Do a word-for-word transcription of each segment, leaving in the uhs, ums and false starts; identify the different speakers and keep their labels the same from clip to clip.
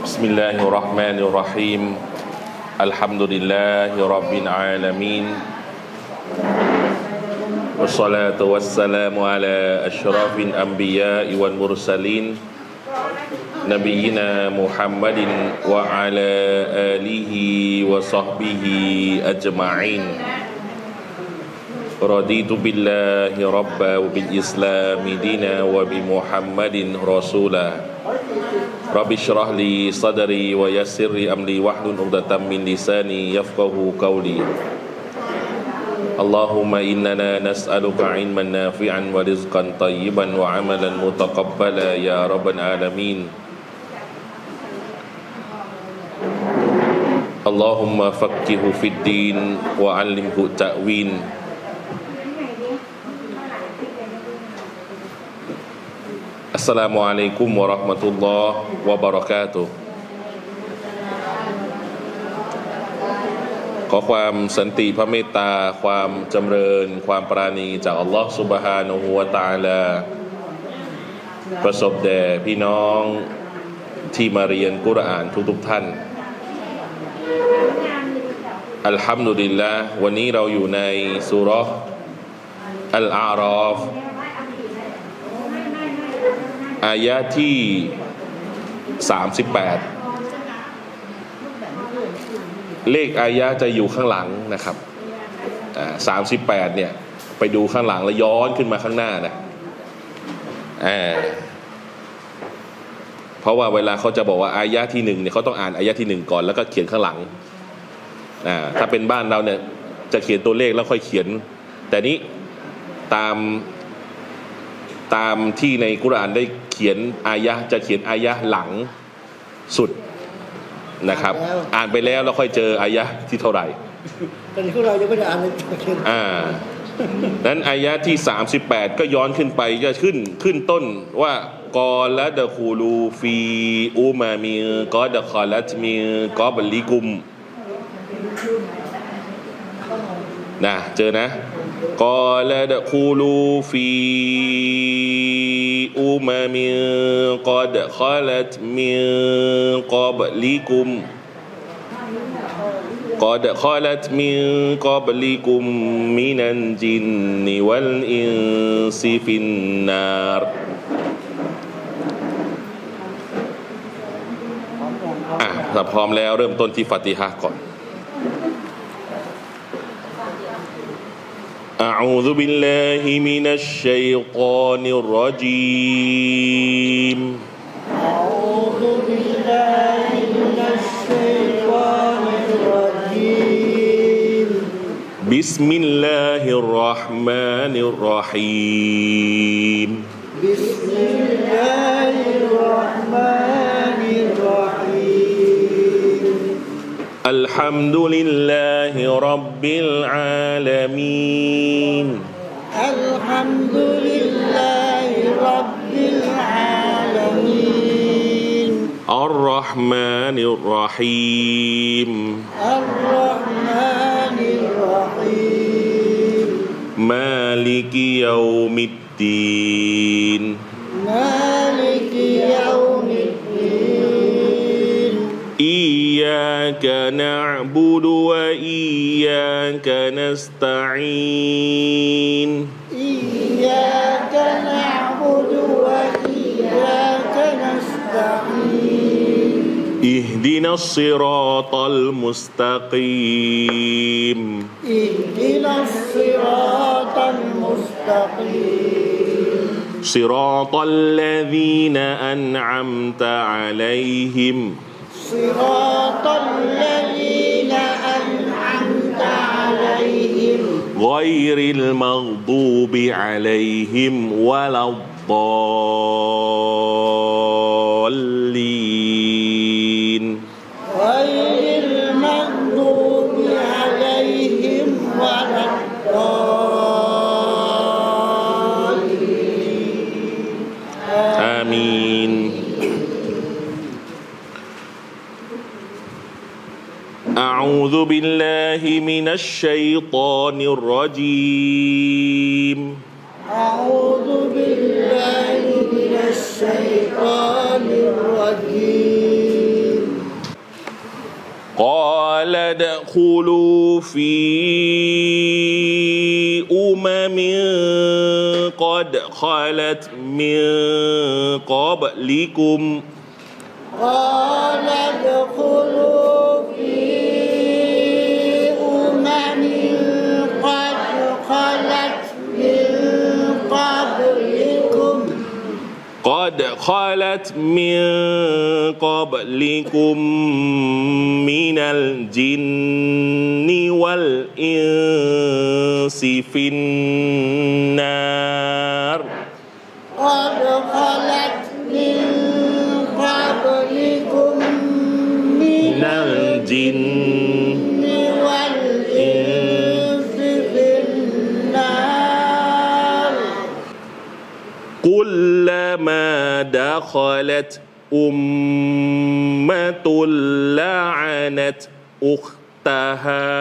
Speaker 1: بسم الله الرحمن الرحيم الحمد لله رب العالمين والصلاة والسلام على أشرف الأنبياء والمرسلين نبينا محمد وعلى آله وصحبه أجمعين رضيت بالله ربا وبالإسلام دينا وبمحمد رسولا رب اشرح لي صدري ويسر لي أمري واحلل عقدة من لساني يفقهوا قولي اللهم إننا نسألك علما نافعا ورزقا طيبا وعملا متقبلا يا رب العالمين اللهم فقهه في الدين وعلمه التأويلอัสสลามุอะลัยกุมวะเราะห์มะตุลลอฮ์วะบะเราะกาตุฮ์ขอความสันติพระเมตตาความจำเริญความปราณีจากอัลลอฮ์ซุบฮานะฮูวะตะอาลาประสบแด่พี่น้องที่มาเรียนกุรอานทุกๆท่านอัลฮัมดุลิลลาห์วันนี้เราอยู่ในซูเราะห์อัลอาราฟอายะที่สามสิบแปดเลขอายะจะอยู่ข้างหลังนะครับอ่าสามสิบแปดเนี่ยไปดูข้างหลังแล้วย้อนขึ้นมาข้างหน้านะอ่าเพราะว่าเวลาเขาจะบอกว่าอายะที่หนึ่งเนี่ยเขาต้องอ่านอายะที่หนึ่งก่อนแล้วก็เขียนข้างหลังอ่าถ้าเป็นบ้านเราเนี่ยจะเขียนตัวเลขแล้วค่อยเขียนแต่นี้ตามตามที่ในกุรอานได้เขียนอายะจะเขียนอายะหลังสุดนะครับอ่านไปแล้วเราค่อยเจออายะที่เท่าไหร่
Speaker 2: ตอนนี้พวกเรายังไม่ได้อ่านเลย
Speaker 1: อ่านั้นอายะที่สามสิบแปดก็ย้อนขึ้นไปจะขึ้นขึ้นต้นว่ากอละดะคูลูฟีอูมามีกอดะคอลัตมีกอบลิกุมนะเจอนะกอละดะคูลูฟีอูมามิกอดะคอลัตมิกอบลิกุมกอดะคอลัตมิกอบลิกุมมินันจินนิวัลอินซิฟินนารอ่ะถ้าพร้อมแล้วเริ่มต้นที่ฟาติฮะห์ก่อนأعوذ بالله من الشيطان الرجيم
Speaker 2: أعوذ بالله من الشيطان الرجيم
Speaker 1: بسم الله الرحمن الرحيم
Speaker 2: بسم الله الرحمن الرحيم
Speaker 1: الحمد لله رب العالمين
Speaker 2: الحمد لله رب العالمين
Speaker 1: الرحمن الرحيم
Speaker 2: الرحمن الرحيم
Speaker 1: مالك يوم الدين
Speaker 2: مالك يوم الدين
Speaker 1: إياك نعبد وإياك نستعين
Speaker 2: إياك نعبد وإياك نستعين
Speaker 1: اهدنا الصراط المستقيم
Speaker 2: اهدنا الصراط المستقيم
Speaker 1: صراط الذين أنعمت عليهم
Speaker 2: صراط الذين أنعمت عليهم
Speaker 1: غير المغضوب عليهم ولا الضالين
Speaker 2: غير المغضوب عليهم ولا الضالين
Speaker 1: آمين أعوذ بالله من الشيطان الرجيم
Speaker 2: أعوذ بالله من الشيطان الرجيم
Speaker 1: فادخلوا في أمم قد خلت من قبلكم
Speaker 2: قال ادخلوا في أمم قد خلت من قبلكم
Speaker 1: قد خلت من قبلكم من الجن والإنس في النار
Speaker 2: قد خلت من قبلكم من
Speaker 1: الجن
Speaker 2: والإنس في النار
Speaker 1: كلما دخلت أمة لعنت أختها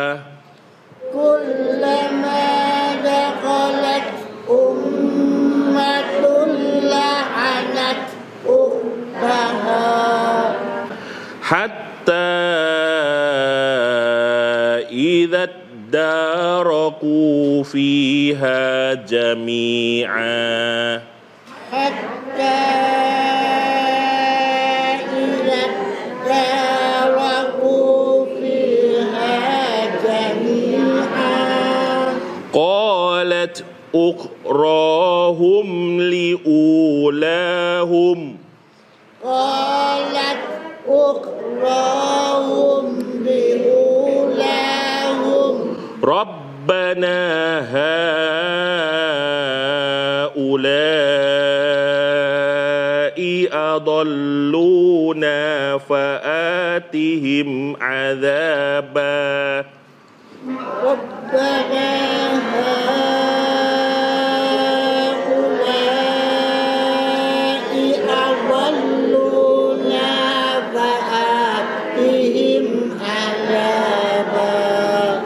Speaker 2: كلما دخلت أمة لعنت أختها
Speaker 1: حتى إذا اداركوا فيها جميعا
Speaker 2: حتى إذا اداركوا فيها جميعا
Speaker 1: قالت أخراهم لأولاهم
Speaker 2: قالت أخراهم لأولاهم
Speaker 1: ربنا هؤلاء أضلونا فآتهم عذابا
Speaker 2: ربنا هؤلاء أضلونا فآتهم عذابا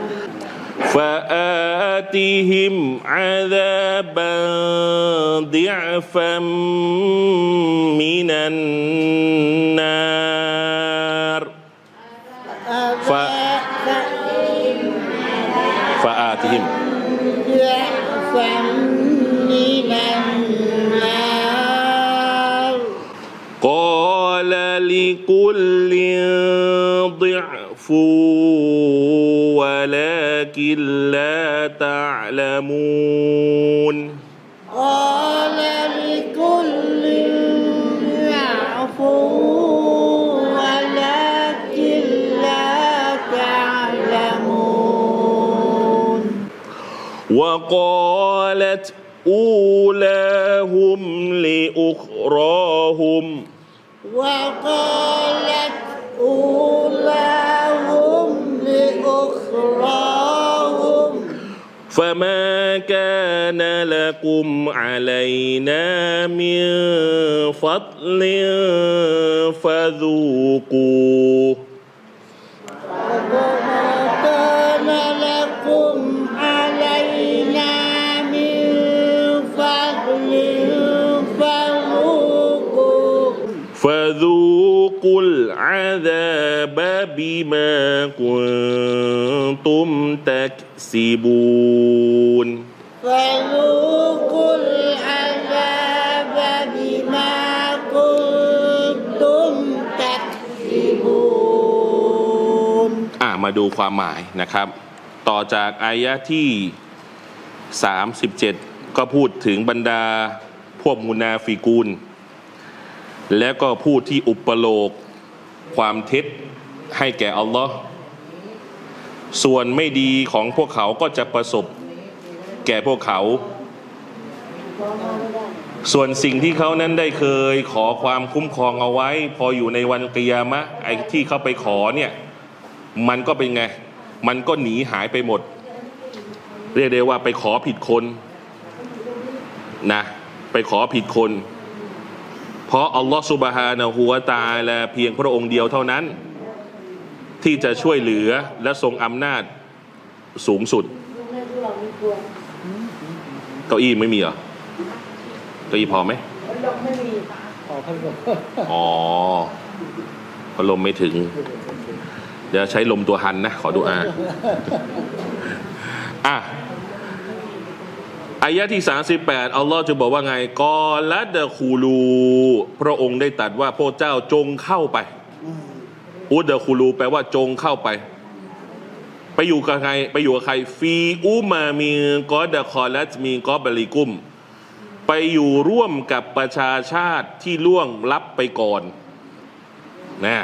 Speaker 1: فآتهم عذابا ضعفا من النار ف... فآتهم
Speaker 2: ضعفا من النار
Speaker 1: قال لكل ضعف ولكن لا تعلمون
Speaker 2: قال لكل ضعف ولكن لا تعلمون
Speaker 1: وقالت أولاهم لأخراهم
Speaker 2: وقالت أولاهم لأخراهم
Speaker 1: فما كان لكم علينا من فضل فذوقوه
Speaker 2: وما كان لكم علينا من فضل فذوقوه
Speaker 1: فذوقوا العذاب بما كنتم تكسبون
Speaker 2: فذوقوا العذاب بما كنتم تكسبون
Speaker 1: อ่ะมาดูความหมายนะครับ ต่อจากอายะที่สามสิบเจ็ดก็พูดถึงบรรดาพวกมุนาฟิกูนแล้วก็พูดที่อุปโลกความเท็จให้แก่อัลลอฮ์ส่วนไม่ดีของพวกเขาก็จะประสบแก่พวกเขาส่วนสิ่งที่เขานั้นได้เคยขอความคุ้มครองเอาไว้พออยู่ในวันกิยามะห์ไอ้ที่เขาไปขอเนี่ยมันก็เป็นไงมันก็หนีหายไปหมดเรียกได้ว่าไปขอผิดคนนะไปขอผิดคนเพราะอัลลอฮฺซุบฮานะฮูวะตะอาลาเพียงพระองค์เดียวเท่านั้นที่จะช่วยเหลือและทรงอำนาจสูงสุดเก้าอี้ไม่มีเหรอเก้าอี้พอไหมอ๋อพัดลมไม่ถึงเดี๋ยวใช้ลมตัวหันนะขอดูอาอ่ะอายะที่สามสิบแปดอัลลอฮ์จะบอกว่าไงกอละดะคูลูพระองค์ได้ตรัสว่าพระเจ้าจงเข้าไปอุดะคูลูแปลว่าจงเข้าไปไปอยู่กับใครไปอยู่กับใครฟีอูมามีกอดะคอลัตมีกอบริกุมไปอยู่ร่วมกับประชาชาติที่ล่วงลับไปก่อนนะ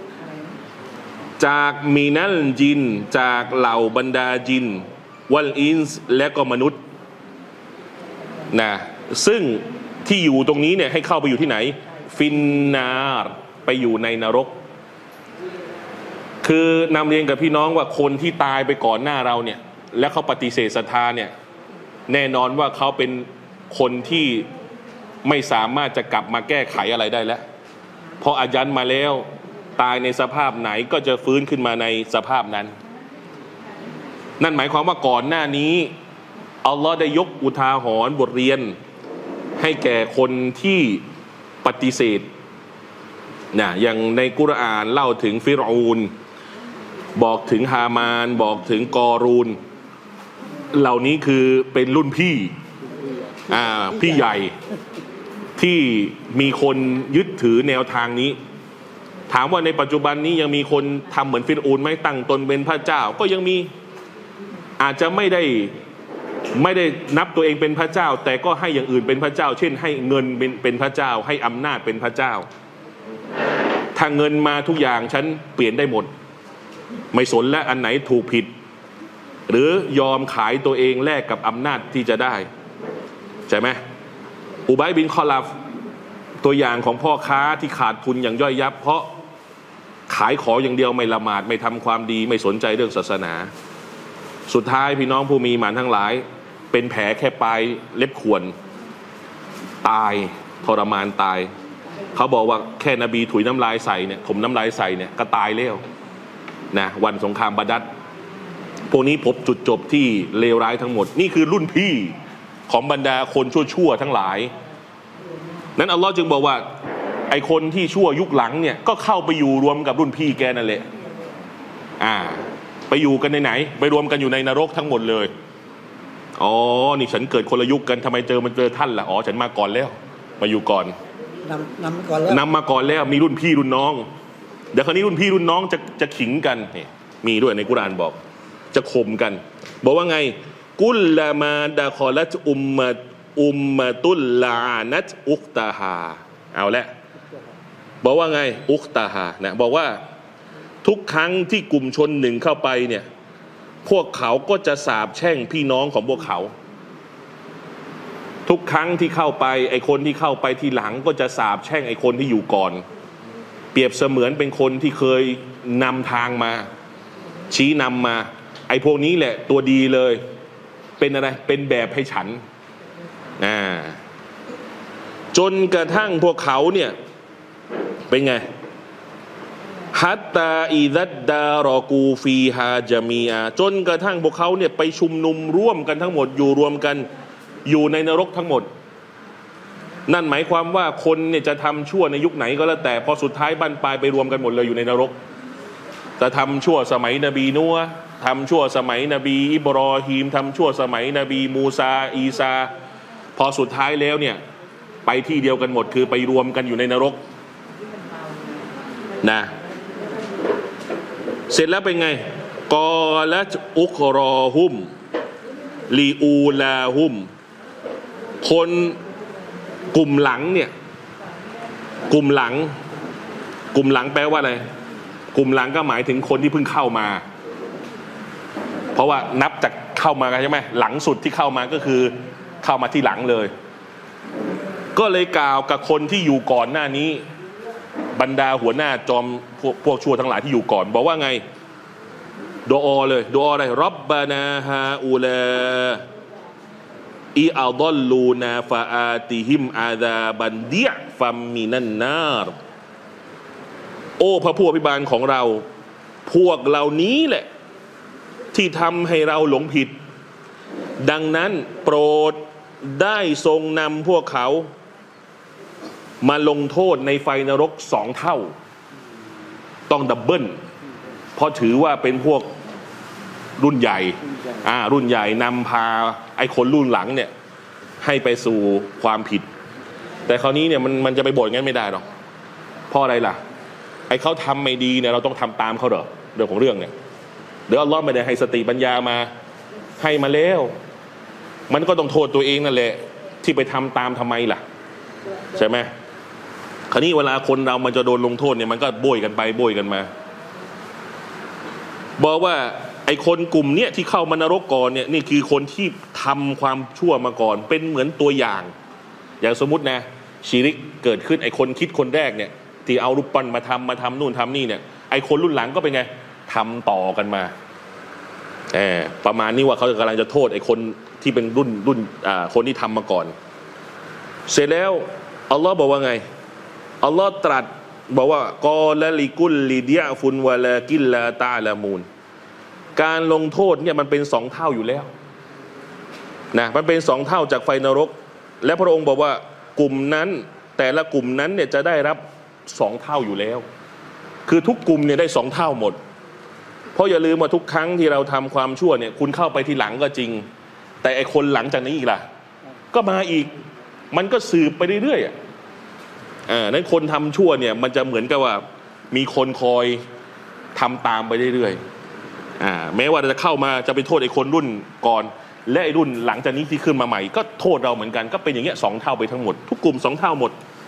Speaker 1: จากมีนัลจินจากเหล่าบรรดาจินวัลอินส์และก็มนุษย์นะซึ่งที่อยู่ตรงนี้เนี่ยให้เข้าไปอยู่ที่ไหนฟินนาร์ไปอยู่ในนรกคือนำเรียนกับพี่น้องว่าคนที่ตายไปก่อนหน้าเราเนี่ยและเขาปฏิเสธศรัทธาเนี่ยแน่นอนว่าเขาเป็นคนที่ไม่สามารถจะกลับมาแก้ไขอะไรได้แล้วเพราะอายันมาแล้วตายในสภาพไหนก็จะฟื้นขึ้นมาในสภาพนั้นนั่นหมายความว่าก่อนหน้านี้อัลลอฮ์ได้ยกอุทาหรณ์บทเรียนให้แก่คนที่ปฏิเสธนะอย่างในกุรอานเล่าถึงฟิรอูนบอกถึงฮามานบอกถึงกอรูนเหล่านี้คือเป็นรุ่นพี่อ่าพี่ใหญ่ที่มีคนยึดถือแนวทางนี้ถามว่าในปัจจุบันนี้ยังมีคนทำเหมือนฟิรอูนไหมตั้งตนเป็นพระเจ้าก็ยังมีอาจจะไม่ได้ไม่ได้นับตัวเองเป็นพระเจ้าแต่ก็ให้อย่างอื่นเป็นพระเจ้าเช่นให้เงินเป็นเป็นพระเจ้าให้อำนาจเป็นพระเจ้าถ้าเงินมาทุกอย่างฉันเปลี่ยนได้หมดไม่สนและอันไหนถูกผิดหรือยอมขายตัวเองแลกกับอำนาจที่จะได้ใช่ไหมอุบัยบินคอลัฟตัวอย่างของพ่อค้าที่ขาดทุนอย่างย่อยยับเพราะขายของอย่างเดียวไม่ละหมาดไม่ทำความดีไม่สนใจเรื่องศาสนาสุดท้ายพี่น้องผู้มีหมานทั้งหลายเป็นแผลแค่ปลายเล็บข่วนตายทรมานตายเขาบอกว่าแค่นบีถุยน้ำลายใส่เนี่ยถมน้ำลายใส่เนี่ยก็ตายแล้วนะวันสงครามบาดัดพวกนี้พบจุดจบที่เลวร้ายทั้งหมดนี่คือรุ่นพี่ของบรรดาคนชั่วๆทั้งหลายนั้นอัลลอฮ์จึงบอกว่าไอคนที่ชั่วยุคหลังเนี่ยก็เข้าไปอยู่รวมกับรุ่นพี่แกนั่นแหละอ่าไปอยู่กันในไหนไปรวมกันอยู่ในนรกทั้งหมดเลยอ๋อนี่ฉันเกิดคนละยุคกันทำไมเจอมันเจอท่านล่ะอ๋อฉันมาก่อนแล้วมาอยู่ก่อน
Speaker 2: นำนำมาก่อนแล้ว
Speaker 1: นำมาก่อนแล้วมีรุ่นพี่รุ่นน้องเดี๋ยวคราวนี้รุ่นพี่รุ่นน้องจะจะขิงกันนี่มีด้วยในกุรอานบอกจะข่มกันบอกว่าไงกุลลามาดะคอลัตอุมมะอุมมะตุลลานัตอุคตาฮาเอาละบอกว่าไงอุคตาฮานะบอกว่าทุกครั้งที่กลุ่มชนหนึ่งเข้าไปเนี่ยพวกเขาก็จะสาปแช่งพี่น้องของพวกเขาทุกครั้งที่เข้าไปไอ้คนที่เข้าไปทีหลังก็จะสาปแช่งไอ้คนที่อยู่ก่อนเปรียบเสมือนเป็นคนที่เคยนำทางมาชี้นำมาไอ้พวกนี้แหละตัวดีเลยเป็นอะไรเป็นแบบให้ฉันอ่าจนกระทั่งพวกเขาเนี่ยเป็นไงฮัตตาอิดัดดารอกูฟีฮาจามีอาจนกระทั่งพวกเขาเนี่ยไปชุมนุมร่วมกันทั้งหมดอยู่รวมกันอยู่ในนรกทั้งหมดนั่นหมายความว่าคนเนี่ยจะทำชั่วในยุคไหนก็แล้วแต่พอสุดท้ายบั้นปลายไปรวมกันหมดเลยอยู่ในนรกจะทำชั่วสมัยนบีนัวทำชั่วสมัยนบีอิบรอฮีมทำชั่วสมัยนบีมูซาอีซาพอสุดท้ายแล้วเนี่ยไปที่เดียวกันหมดคือไปรวมกันอยู่ในนรกนะเสร็จแล้วเป็นไงกอละอุกรอฮุมลีอูลาฮุมคนกลุ่มหลังเนี่ยกลุ่มหลังกลุ่มหลังแปลว่าอะไรกลุ่มหลังก็หมายถึงคนที่เพิ่งเข้ามาเพราะว่านับจากเข้ามาใช่ไหมหลังสุดที่เข้ามาก็คือเข้ามาที่หลังเลยก็เลยกล่าวกับคนที่อยู่ก่อนหน้านี้บรรดาหัวหน้าจอมพวกพวกชั่วทั้งหลายที่อยู่ก่อนบอกว่าไงดุอาเลยดุอาอะไรรับบานาฮาอูลาอิอัลลูนาฟาอาติฮิมอาดาบันเดียฟัมมินันนาร์โอ้พระผู้อภิบาลของเราพวกเหล่านี้แหละที่ทำให้เราหลงผิดดังนั้นโปรดได้ทรงนำพวกเขามาลงโทษในไฟนรกสองเท่าต้องดับเบิลเพราะถือว่าเป็นพวกรุ่นใหญ่อ่ารุ่นใหญ่นำพาไอ้คนรุ่นหลังเนี่ยให้ไปสู่ความผิดแต่คราวนี้เนี่ยมันมันจะไปบ่นงั้นไม่ได้หรอกเพราะอะไรล่ะไอ้เขาทำไม่ดีเนี่ยเราต้องทำตามเขาเหรอเรื่องของเรื่องเนี่ยเดี๋ยวอัลลอฮ์ไม่ได้ให้สติปัญญามาให้มาแล้วมันก็ต้องโทษตัวเองนั่นแหละที่ไปทำตามทำไมล่ะใช่ไหมคราวนี้เวลาคนเรามันจะโดนลงโทษเนี่ยมันก็โบยกันไปโบยกันมาบอกว่าไอ้คนกลุ่มเนี้ยที่เข้ามานรกก่อนเนี่ยนี่คือคนที่ทำความชั่วมาก่อนเป็นเหมือนตัวอย่างอย่างสมมุตินะชิริกเกิดขึ้นไอ้คนคิดคนแรกเนี่ยที่เอารูปปั้นมาทำมาทำนู่นทำนี่เนี่ยไอ้คนรุ่นหลังก็เป็นไงทำต่อกันมาแอบประมาณนี้ว่าเขากำลังจะโทษไอ้คนที่เป็นรุ่นรุ่นอ่าคนที่ทำมาก่อนเสร็จแล้วอัลลอฮ์บอกว่าไงอัลลอฮ์ตรัสบอกว่ากอละลิกุลลิดิยฟุนวะลากิลลาตาลามูนการลงโทษเนี่ยมันเป็นสองเท่าอยู่แล้วนะมันเป็นสองเท่าจากไฟนรกและพระองค์บอกว่ากลุ่มนั้นแต่ละกลุ่มนั้นเนี่ยจะได้รับสองเท่าอยู่แล้วคือทุกกลุ่มเนี่ยได้สองเท่าหมดเพราะอย่าลืมว่าทุกครั้งที่เราทำความชั่วเนี่ยคุณเข้าไปทีหลังก็จริงแต่ไอคนหลังจากนี้อีกล่ะก็มาอีกมันก็สืบไปเรื่อยๆอ่ะอ่านั้นคนทำชั่วเนี่ยมันจะเหมือนกับว่ามีคนคอยทำตามไปเรื่อยๆอ่าแม้ว่าจะเข้ามาจะไปโทษไอ้คนรุ่นก่อนและไอ้รุ่นหลังจากนี้ที่ขึ้นมาใหม่ก็โทษเราเหมือนกันก็เป็นอย่างเงี้ยสองเท่าไปทั้งหมดทุกกลุ่มสองเท่าหมด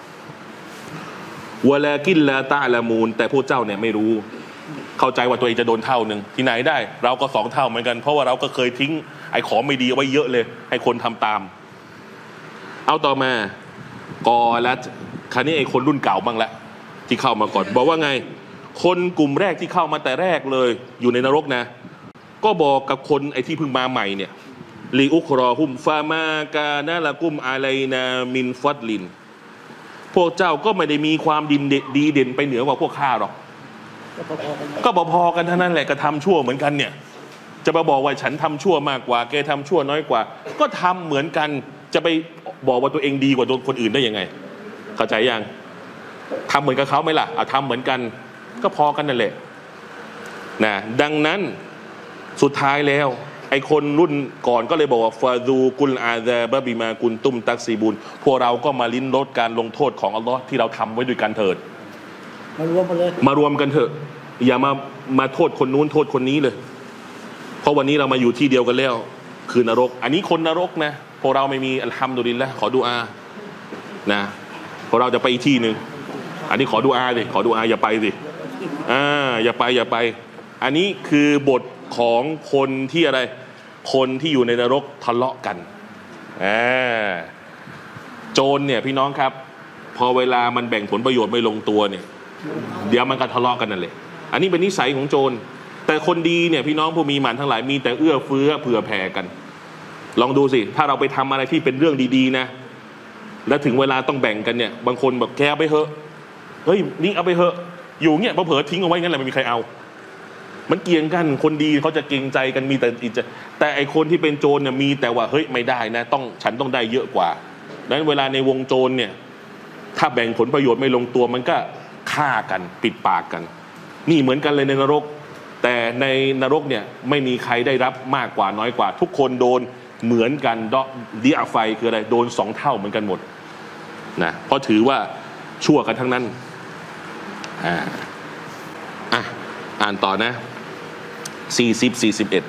Speaker 1: วะลากินลาตาละมูนแต่พวกเจ้าเนี่ยไม่รู้เข้าใจว่าตัวเองจะโดนเท่าหนึ่งที่ไหนได้เราก็สองเท่าเหมือนกันเพราะว่าเราก็เคยทิ้งไอ้ของไม่ดีไว้เยอะเลยให้คนทำตามเอาต่อมากอละคราวนี้ไอ้คนรุ่นเก่าบ้างละที่เข้ามาก่อนบอกว่าไงคนกลุ่มแรกที่เข้ามาแต่แรกเลยอยู่ในนรกนะก็บอกกับคนไอ้ที่เพิ่งมาใหม่เนี่ยลีอุครอฮุมฟามากานะละกุมอาไลนามินฟัดลินพวกเจ้าก็ไม่ได้มีความดีดีเด่นไปเหนือกว่าพวกข้าหรอกก็พอๆกันเท่านั้นแหละก็ทำชั่วเหมือนกันเนี่ยจะมาบอกว่าฉันทำชั่วมากกว่าแกทำชั่วน้อยกว่าก็ทำเหมือนกันจะไปบอกว่าตัวเองดีกว่าคนอื่นได้ยังไงเข้าใจยังทำเหมือนกับเขาไหมล่ะเอาทำเหมือนกันก็พอกันนั่นแหละนะดังนั้นสุดท้ายแล้วไอ้คนรุ่นก่อนก็เลยบอกว่าฟาดูกุลอาซาบะบิมากุนตุมตักซีบุนพวกเราก็มาลิ้นรสการลงโทษของอัลลอฮ์ที่เราทำไว้ด้วยกันเถิดมารวมกันเลยมารวมกันเถอะอย่ามามาโทษคนนู้นโทษคนนี้เลยเพราะวันนี้เรามาอยู่ที่เดียวกันแล้วคือนรกอันนี้คนนรกนะพวกเราไม่มีอัลฮัมดุลิลละห์ขอดุอานะพวกเราจะไปอีกที่นึงอันนี้ขอดุอาสิขอดุอาอย่าไปสิอ่าอย่าไปอย่าไปอันนี้คือบทของคนที่อะไรคนที่อยู่ในนรกทะเลาะกันอ่าโจรเนี่ยพี่น้องครับพอเวลามันแบ่งผลประโยชน์ไม่ลงตัวเนี่ยเดี๋ยวมันก็ทะเลาะกันนั่นแหละอันนี้เป็นนิสัยของโจรแต่คนดีเนี่ยพี่น้องผู้มีหมันทั้งหลายมีแต่เอื้อเฟื้อเผื่อแผ่กันลองดูสิถ้าเราไปทำอะไรที่เป็นเรื่องดีๆนะแล้วถึงเวลาต้องแบ่งกันเนี่ยบางคนแบบแกเอาไปเถอะเฮ้ยนี่เอาไปเถอะอยู่เงี้ยเผลอทิ้งเอาไว้งั้นแหละไม่มีใครเอามันเกี่ยงกันคนดีเขาจะเกรงใจกันมีแต่อิจฉาแต่ไอคนที่เป็นโจรเนี่ยมีแต่ว่าเฮ้ยไม่ได้นะต้องฉันต้องได้เยอะกว่าดังนั้นเวลาในวงโจรเนี่ยถ้าแบ่งผลประโยชน์ไม่ลงตัวมันก็ฆ่ากันปิดปากกันนี่เหมือนกันเลยในนรกแต่ในนรกเนี่ยไม่มีใครได้รับมากกว่าน้อยกว่าทุกคนโดนเหมือนกันดอกดิอาไฟคืออะไรโดนสองเท่าเหมือนกันหมดนะเพราะถือว่าชั่วกันทั้งนั้นอ่าอ่ะอ่านต่อนะสี่สิบ สี่สิบเอ็ด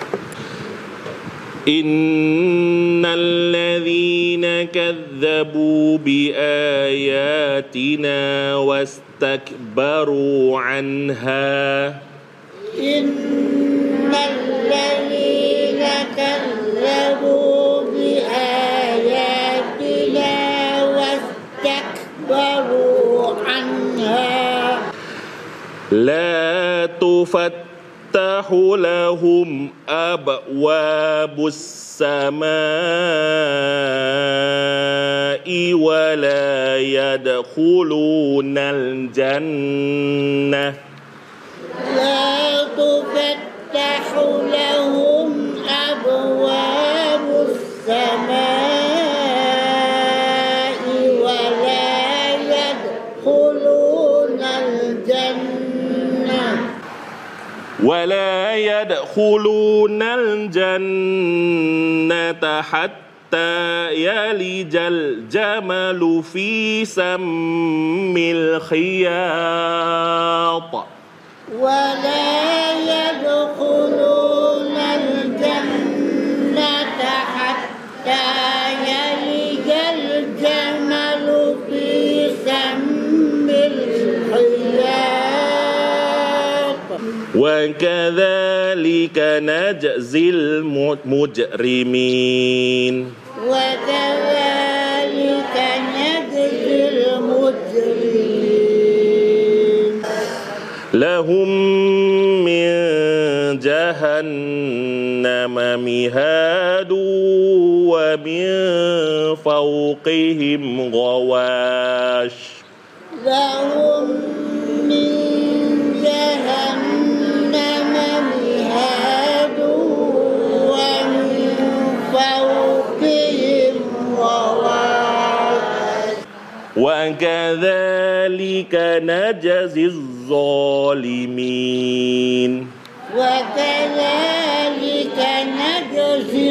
Speaker 1: อินนัลลซีนกัซซะบูบิอายาตินาวัสตักบารูอันฮา
Speaker 2: อินนัลลซีนกัซซะบูบิอายาตินาวัสตักบารูอันฮา
Speaker 1: ลาตุฟัตتفتح لهم أبواب السماء ولا يدخلون الجنة
Speaker 2: لا تفتح لهم أبواب السماء ولا يدخلون الجنة
Speaker 1: ولا يدخلون الجنة حتى يلج الجمل في سم الخياط
Speaker 2: ولا يدخلون الجنة حتى يلج الجمل في سم الخياط
Speaker 1: وكذلك نجزي المجرمين
Speaker 2: وكذلك نجزي المجرمين
Speaker 1: لهم من جهنم مهاد ومن فوقهم غواش
Speaker 2: لهم من جهنم مهاد ومن فوقهم غواش
Speaker 1: وكذلك نجزي الظالمين
Speaker 2: وكذلك نجزي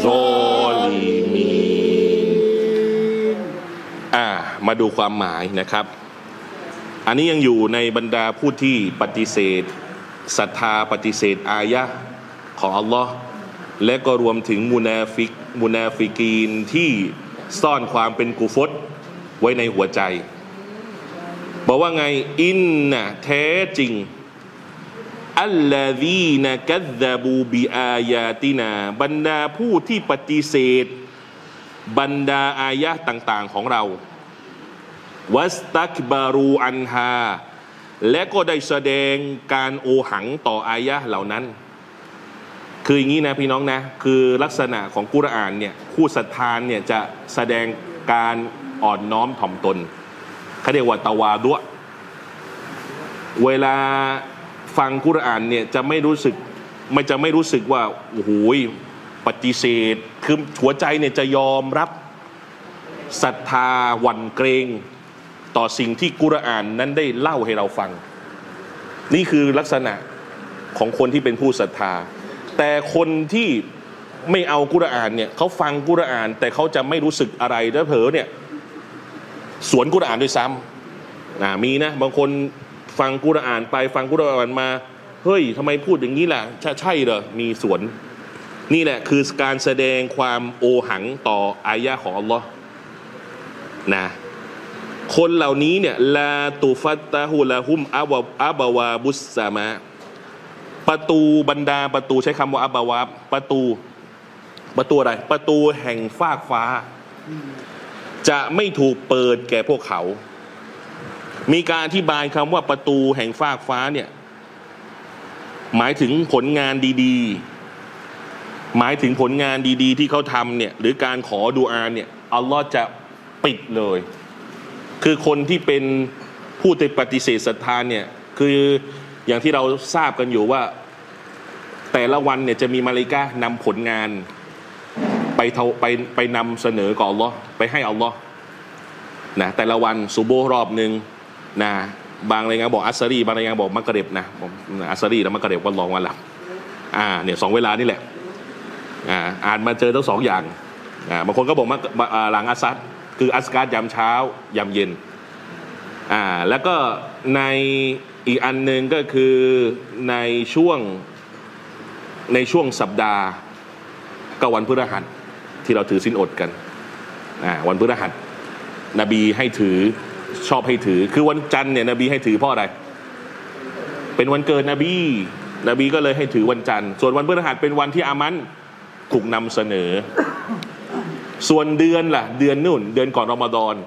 Speaker 2: الظالمين
Speaker 1: อ่ามาดูความหมายนะครับอันนี้ยังอยู่ในบรรดาผู้ที่ปฏิเสธศรัทธาปฏิเสธอายะห์ของอัลลอฮ์และก็รวมถึงมุนาฟิกมุนาฟิกีนที่ซ่อนความเป็นกุฟรไว้ในหัวใจบอกว่าไงอินนะแท้จริงอัลลาซีนะกัซซะบูบิอายาตินาบรรดาผู้ที่ปฏิเสธบรรดาอายะห์ต่างๆของเราวัสตักบารูอันฮาและก็ได้แสดงการโอหังต่ออายะห์เหล่านั้นคืออย่างนี้นะพี่น้องนะคือลักษณะของกุรอานเนี่ยผู้ศรัทธาเนี่ยจะแสดงการอ่อนน้อมถ่อมตนเขาเรียกว่าตะวาดุอะเวลาฟังกุรอานเนี่ยจะไม่รู้สึกมันจะไม่รู้สึกว่าโอ้โหปฏิเสธคือหัวใจเนี่ยจะยอมรับศรัทธาหวั่นเกรงต่อสิ่งที่กุรอานนั้นได้เล่าให้เราฟังนี่คือลักษณะของคนที่เป็นผู้ศรัทธาแต่คนที่ไม่เอากุรอานเนี่ยเขาฟังกุรอานแต่เขาจะไม่รู้สึกอะไรแล้วเผลอเนี่ยสวนกุรอานด้วยซ้ำนะมีนะบางคนฟังกุรอานไปฟังกุรอานมาเฮ้ยทำไมพูดอย่างนี้ล่ะใช่ใช่เหรอมีสวนนี่แหละคือการแสดงความโอหังต่ออายะห์ของอัลลอฮ์นะคนเหล่านี้เนี่ยลาตุฟัตตะฮุละฮุมอับอับวาบุสซามะประตูบรรดาประตูใช้คำว่าอับวาประตูประตูอะไรประตูแห่งฟากฟ้าจะไม่ถูกเปิดแก่พวกเขามีการอธิบายคำว่าประตูแห่งฟากฟ้าเนี่ยหมายถึงผลงานดีๆหมายถึงผลงานดีๆที่เขาทำเนี่ยหรือการขอดุอาเนี่ยอัลลอฮ์จะปิดเลยคือคนที่เป็นผู้ที่ปฏิเสธศรัทธาเนี่ยคืออย่างที่เราทราบกันอยู่ว่าแต่ละวันเนี่ยจะมีมาลาอิกะห์นำผลงานไปไปไปนำเสนอก่อนอัลลอฮ์ไปให้อัลลอฮ์นะแต่ละวันซุโบห์รอบหนึ่งนะบางรายงานบอกอัสรีบางรายงานบอกมักริบนะอัสรีแล้วมักริบวันรองวันหลับอ่าเนี่ยสองเวลานี่แหละอ่าอ่านมาเจอทั้งสองอย่างอ่าบางคนก็บอกมาหลังอัสซัดคืออัสการ์ยามเช้ายามเย็นอ่าแล้วก็ในอีกอันหนึ่งก็คือในช่วงในช่วงสัปดาห์ก็วันพฤหัสที่เราถือศีลอดกันอ่าวันพฤหัสนบีให้ถือชอบให้ถือคือวันจันทร์เนี่ยนบีให้ถือเพราะอะไรเป็นวันเกิดนบีนบีก็เลยให้ถือวันจันทร์ส่วนวันพฤหัสเป็นวันที่อามันถูกนำเสนอส่วนเดือนล่ะเดือนนู่นเดือนก่อนรอมฎอน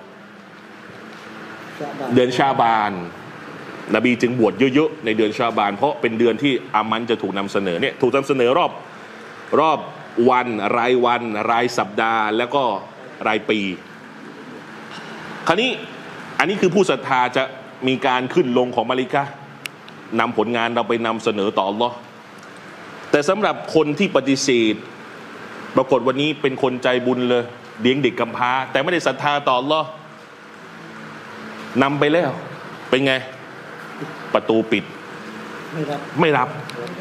Speaker 1: เดือนชาบานนบีจึงบวชเยอะๆในเดือนชาบานเพราะเป็นเดือนที่อามันจะถูกนำเสนอเนี่ยถูกนำเสนอรอบรอบวันรายวันรายสัปดาห์แล้วก็รายปีคราวนี้อันนี้คือผู้ศรัทธาจะมีการขึ้นลงของมาลาอิกะห์นำผลงานเราไปนำเสนอต่ออัลเลาะห์แต่สำหรับคนที่ปฏิเสธปรากฏวันนี้เป็นคนใจบุญเลยเลี้ยงเด็กกำพร้าแต่ไม่ได้ศรัทธาต่ออัลเลาะห์นำไปแล้วเป็นไงประตูปิดไม่รับไม่รับ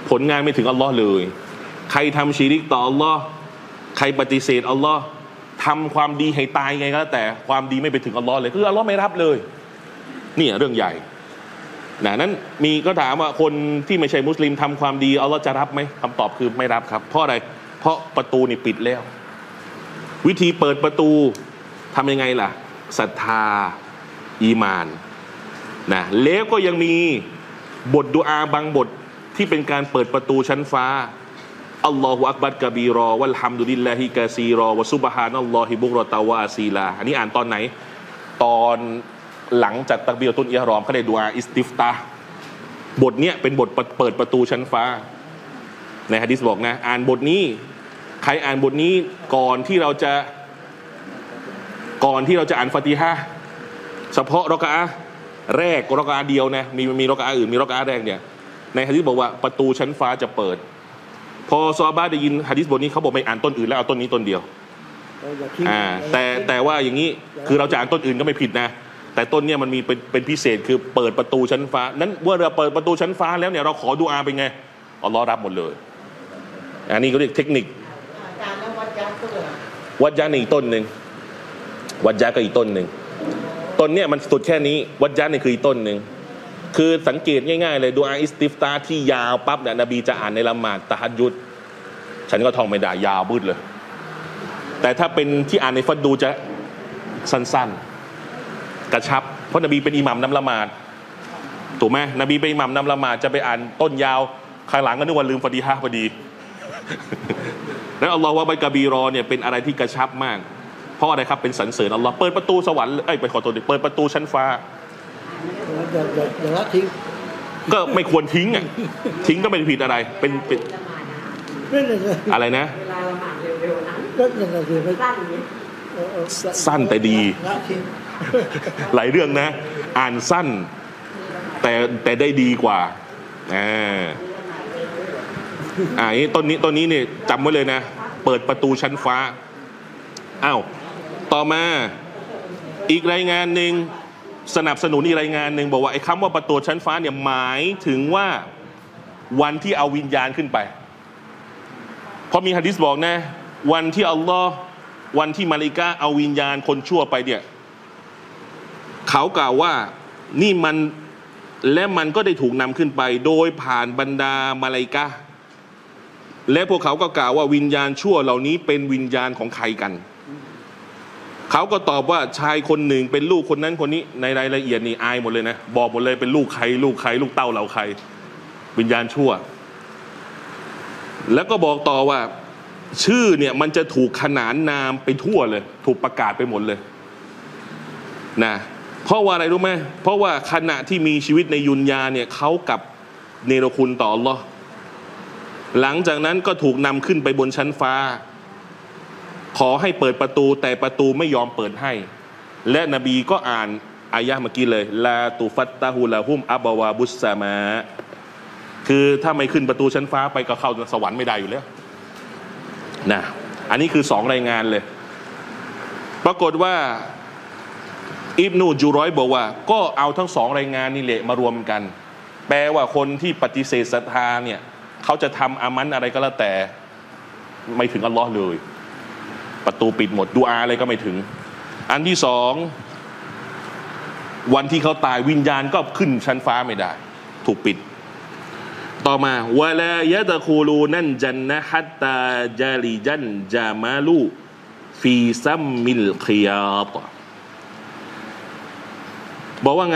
Speaker 1: ผลงานไม่ถึงอัลลอฮ์เลยใครทำชิริกต่ออัลลอฮ์ใครปฏิเสธอัลลอฮ์ทำความดีให้ตายไงก็แล้วแต่ความดีไม่ไปถึงอัลลอฮ์เลยคืออัลลอฮ์ไม่รับเลยนี่เรื่องใหญ่นะนั้นมีก็ถามว่าคนที่ไม่ใช่มุสลิมทำความดีอัลลอฮ์จะรับไหมคำตอบคือไม่รับครับเพราะอะไรเพราะประตูนี่ปิดแล้ววิธีเปิดประตูทำยังไงล่ะศรัทธาอีมานนะแล้วก็ยังมีบทดุอาบางบทที่เป็นการเปิดประตูชั้นฟ้าอัลลอฮฺอักบัรกะบีรอวัลฮัมดุลิลลาฮิกะซีรอวะซุบฮานัลลอฮิบุกรอตาวะอาซีลาอันนี้อ่านตอนไหนตอนหลังจากตักบีรตุลอิหรอมเขาได้ดุอาอิสติฟตาห์บทเนี้ยเป็นบทเปิดประตูชั้นฟ้าในหะดีษบอกนะอ่านบทนี้ใครอ่านบทนี้ก่อนที่เราจะก่อนที่เราจะอ่านฟาติฮะห์เฉพาะรอกะอะห์แรกรอกะอะห์เดียวนะมีมีรอกะอะห์อื่นมีรอกะอะห์แรกเนี่ยในหะดีษบอกว่าประตูชั้นฟ้าจะเปิดพอซอฮาบะห์ได้ยินหะดีษบทนี้เขาบอกไม่อ่านต้นอื่นแล้วเอาต้นนี้ต้นเดียวอ่าแต่แต่ว่าอย่างนี้คือเราจะอ่านต้นอื่นก็ไม่ผิดนะแต่ต้นเนี่ยมันมีเป็นเป็นพิเศษคือเปิดประตูชั้นฟ้านั้นเมื่อเราเปิดประตูชั้นฟ้าแล้วเนี่ยเราขอดุอาเป็นไงอัลลอฮ์รับหมดเลยอันนี้เขาเรียกเทคนิควัดยะนี่อีกต้นหนึ่งวัดยะก็อีกต้นหนึ่งต้นเนี่ยมันสุดแค่นี้วัดยะนี่คืออีกต้นหนึ่งคือสังเกตง่ายๆเลยดุอาอิสติฟตาห์ที่ยาวปั๊บเนี่ยนบีจะอ่านในละหมาดตะฮัจญุดฉันก็ท่องไม่ได้ยาวบึ้ดเลยแต่ถ้าเป็นที่อ่านในฟัดดูจะสั้นๆกระชับเพราะนบีเป็นอิหมัมนำละหมาดถูกไหมนบีเป็นอิหมัมนำละหมาดจะไปอ่านต้นยาวข้างหลังก็นึกว่าลืมฟาติฮะห์พอดีแล้วอัลลอฮฺวะบัยกะบีรอเนี่ยเป็นอะไรที่กระชับมากเพราะอะไรครับเป็นสรรเสริญอัลลอฮ์เปิดประตูสวรรค์เอ้ยไปขอตัวดิเปิดประตูชั้นฟ้า
Speaker 2: อย่าละทิ้ง
Speaker 1: ก็ไม่ควรทิ้งอ่ะทิ้งก็ไม่ผิดอะไรเป็นเป็นอะไรนะ
Speaker 2: เวลาละหมาดเร็วๆนะก็ยังไงดีไม่สั้นนี้
Speaker 1: สั้นแต่ดีหลายเรื่องนะอ่านสั้นแต่แต่ได้ดีกว่าอ่าอ่านี้ต้นนี้ต้นนี้เนี่ยจำไว้เลยนะเปิดประตูชั้นฟ้าอ้าวต่อมาอีกรายงานหนึ่งสนับสนุนอีกรายงานหนึ่งบอกว่าไอ้คำว่าประตูชั้นฟ้าเนี่ยหมายถึงว่าวันที่เอาวิญญาณขึ้นไปเพราะมีหะดีษบอกนะวันที่อัลลอฮ์วันที่มาลาอิกะฮ์เอาวิญญาณคนชั่วไปเนี่ยเขากล่าวว่านี่มันและมันก็ได้ถูกนำขึ้นไปโดยผ่านบรรดามาลาอิกะฮ์และพวกเขาก็กล่าวว่าวิญญาณชั่วเหล่านี้เป็นวิญญาณของใครกันเขาก็ตอบว่าชายคนหนึ่งเป็นลูกคนนั้นคนนี้ในรายละเอียดนี่อายหมดเลยนะบอกหมดเลยเป็นลูกใครลูกใครลูกเต้าเหล่าใครวิญญาณชั่วแล้วก็บอกต่อว่าชื่อเนี่ยมันจะถูกขนานนามไปทั่วเลยถูกประกาศไปหมดเลยนะเพราะว่าอะไรรู้ไหมเพราะว่าขณะที่มีชีวิตในยุนยาเนี่ยเขากับเนรคุณต่ออัลเลาะห์หลังจากนั้นก็ถูกนำขึ้นไปบนชั้นฟ้าขอให้เปิดประตูแต่ประตูไม่ยอมเปิดให้และนบีก็อ่านอายะห์เมื่อกี้เลยลาตุฟัตตะฮูละฮุมอับวาบุสซามาคือถ้าไม่ขึ้นประตูชั้นฟ้าไปก็เข้าสวรรค์ไม่ได้อยู่แล้วนะอันนี้คือสองรายงานเลยปรากฏว่าอิบนูจูรอยบอกว่าก็เอาทั้งสองรายงานนี่แหละมารวมกันแปลว่าคนที่ปฏิเสธศรัทธาเนี่ยเขาจะทำอามันอะไรก็แล้วแต่ไม่ถึงอัลลอฮ์เลยประตูปิดหมดดุอาอะไรก็ไม่ถึงอันที่สองวันที่เขาตายวิญญาณก็ขึ้นชั้นฟ้าไม่ได้ถูกปิดต่อมาวะลายะตะคูลูนันจันนะฮัตตาจาลิจันจามาลูฟีซัมมิลคิยาตบอกว่าไง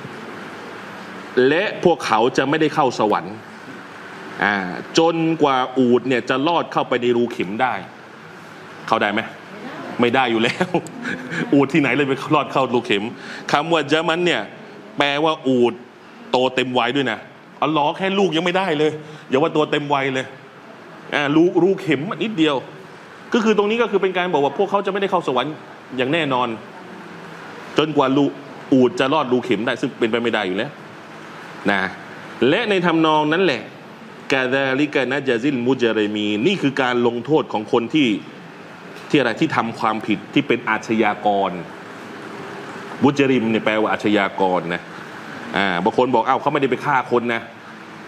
Speaker 1: และพวกเขาจะไม่ได้เข้าสวรรค์อ่าจนกว่าอูฐเนี่ยจะลอดเข้าไปในรูเข็มได้เข้าได้ไหมไม่ได้อยู่แล้วอูฐที่ไหนเลยไปลอดเข้ารูเข็มคำว่าจามันเนี่ยแปลว่าอูฐโตเต็มวัยด้วยนะอัลลอฮ์แค่ลูกยังไม่ได้เลยอย่าว่าตัวเต็มวัยเลยอ่ารูรูเข็มนิดเดียวก็คือตรงนี้ก็คือเป็นการบอกว่าพวกเขาจะไม่ได้เข้าสวรรค์อย่างแน่นอนจนกว่ารูอูฐจะลอดรูเข็มได้ซึ่งเป็นไปไม่ได้อยู่แล้วนะและในทำนองนั้นแหละกาซาลิกะนะญะซิลมุจริมีนี่คือการลงโทษของคนที่ที่อะไรที่ทำความผิดที่เป็นอาชญากรมุจริมเนี่ยแปลว่าอาชญากรนะอ่าบางคนบอกเอ้าเขาไม่ได้ไปฆ่าคนนะ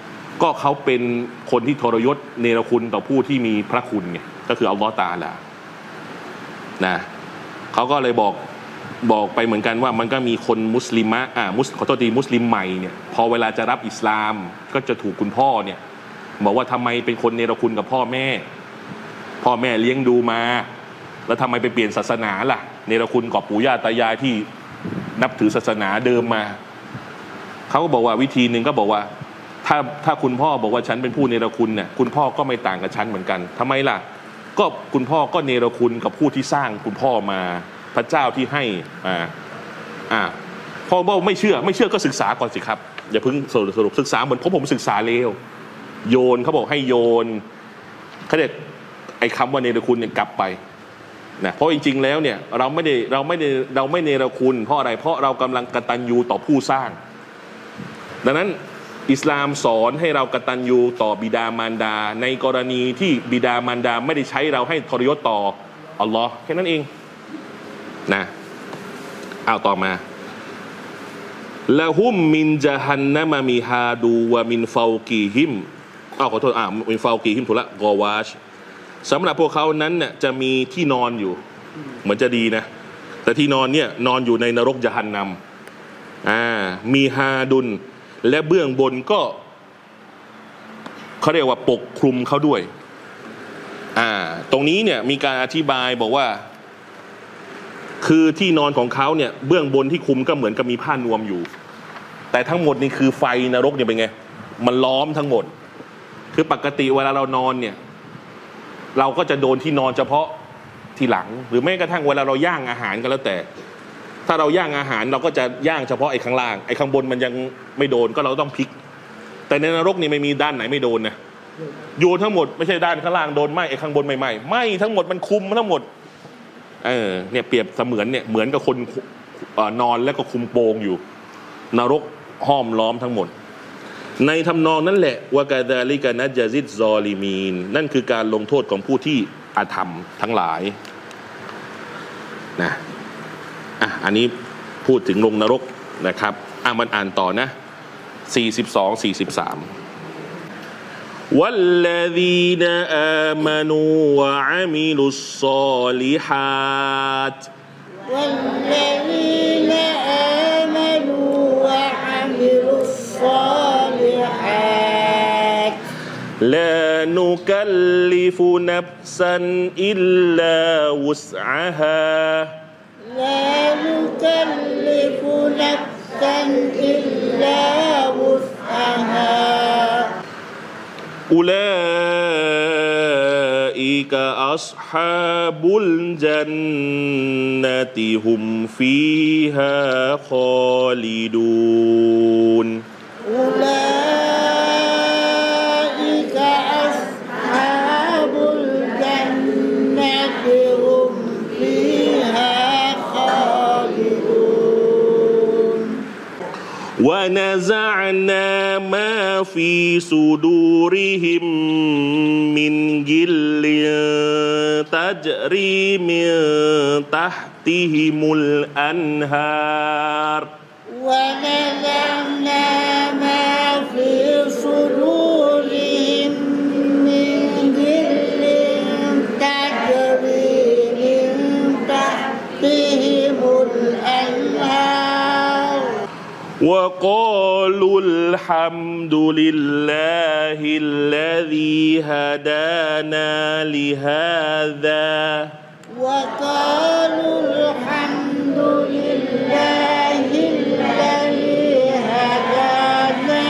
Speaker 1: ก็เขาเป็นคนที่ทรยศเนรคุณต่อผู้ที่มีพระคุณไงก็คืออัลลอฮฺตะอาลานะเขาก็เลยบอกบอกไปเหมือนกันว่ามันก็มีคนมุสลิมะอ่ามุสขอโทษทีมุสลิมใหม่เนี่ยพอเวลาจะรับอิสลามก็จะถูกคุณพ่อเนี่ยบอกว่าทำไมเป็นคนเนรคุณกับพ่อแม่พ่อแม่เลี้ยงดูมาแล้วทำไมไปเปลี่ยนศาสนาล่ะเนรคุณกับปู่ย่าตายายที่นับถือศาสนาเดิมมาเขาก็บอกว่าวิธีหนึ่งก็บอกว่าถ้าถ้าคุณพ่อบอกว่าฉันเป็นผู้เนรคุณเนี่ยคุณพ่อก็ไม่ต่างกับฉันเหมือนกันทำไมล่ะก็คุณพ่อก็เนรคุณกับผู้ที่สร้างคุณพ่อมาพระเจ้าที่ให้อ่าอ่าพ่อบอกไม่เชื่อไม่เชื่อก็ศึกษาก่อนสิครับอย่าเพิ่งสรุปสรุปศึกษาเหมือนผมผมศึกษาเลวโยนเขาบอกให้โยนเขาเรียกไอ้คำว่าเนรคุณเนี่ยกลับไปนะเพราะจริงๆแล้วเนี่ยเราไม่ได้เราไม่ได้เราไม่เนรคุณเพราะอะไรเพราะเรากำลังกตัญญูต่อผู้สร้างดังนั้นอิสลามสอนให้เรากตัญญูต่อบิดามารดาในกรณีที่บิดามารดาไม่ได้ใช้เราให้ทรยศต่ออัลลอฮ์แค่นั้นเองนะเอาต่อมาละหุมมินจาฮันนะมามีฮาดูวะมินฟาวกีฮิมอ้าวขอโทษอ่ามินฟาวกีฮิมถูกละกอวาชสำหรับพวกเขานั้นเนี่ยจะมีที่นอนอยู่เหมือนจะดีนะแต่ที่นอนเนี่ยนอนอยู่ในนรกยะฮันนัมอ่ามีฮาดุนและเบื้องบนก็เขาเรียกว่าปกคลุมเขาด้วยอ่าตรงนี้เนี่ยมีการอธิบายบอกว่าคือที่นอนของเขาเนี่ยเบื้องบนที่คลุมก็เหมือนกับมีผ้านวมอยู่แต่ทั้งหมดนี่คือไฟนรกเนี่ยเป็นไงมันล้อมทั้งหมดคือปกติเวลาเรานอนเนี่ยเราก็จะโดนที่นอนเฉพาะที่หลังหรือแม้กระทั่งเวลาเราย่างอาหารก็แล้วแต่ถ้าเราย่างอาหารเราก็จะย่างเฉพาะไอ้ข้างล่างไอ้ข้างบนมันยังไม่โดนก็เราต้องพลิกแต่ในนรกนี่ไม่มีด้านไหนไม่โดนนะโยนทั้งหมดไม่ใช่ด้านข้างล่างโดนไหมไอ้ข้างบนไม่ไหมไหมทั้งหมดมันคุมทั้งหมดเออเนี่ยเปรียบเสมือนเนี่ยเหมือนกับคนนอนแล้วก็คุมโปงอยู่นรกห้อมล้อมทั้งหมดในทำนองนั้นแหละวะกะดาลิกะนัจซิดซอลิมีนนั่นคือการลงโทษของผู้ที่อาธรรมทั้งหลายนะอ่ะอันนี้พูดถึงลงนรกนะครับอ่ะมันอ่านต่อนะสี่สิบสอง สี่สิบสามوالذين آمنوا وعملوا الصالحات
Speaker 2: والذين آمنوا وعملوا الصالحات
Speaker 1: لا نكلف نفسا إلا وسعها
Speaker 2: لا نكلف نفسا إلا وسعها
Speaker 1: أولئك أصحاب الجنة هم فيها خالدون
Speaker 2: أولئك أصحاب الجنة هم فيها خالدون
Speaker 1: ونزعنا ما في صدورهم من غل تجري من تحتهم الأنهار
Speaker 2: ونزعنا ما في صدورهم من غل تجري من تحتهم الأنهار
Speaker 1: وقالوا الحمد لله الذي هدانا لهذا
Speaker 2: وقالوا الحمد لله الذي هدانا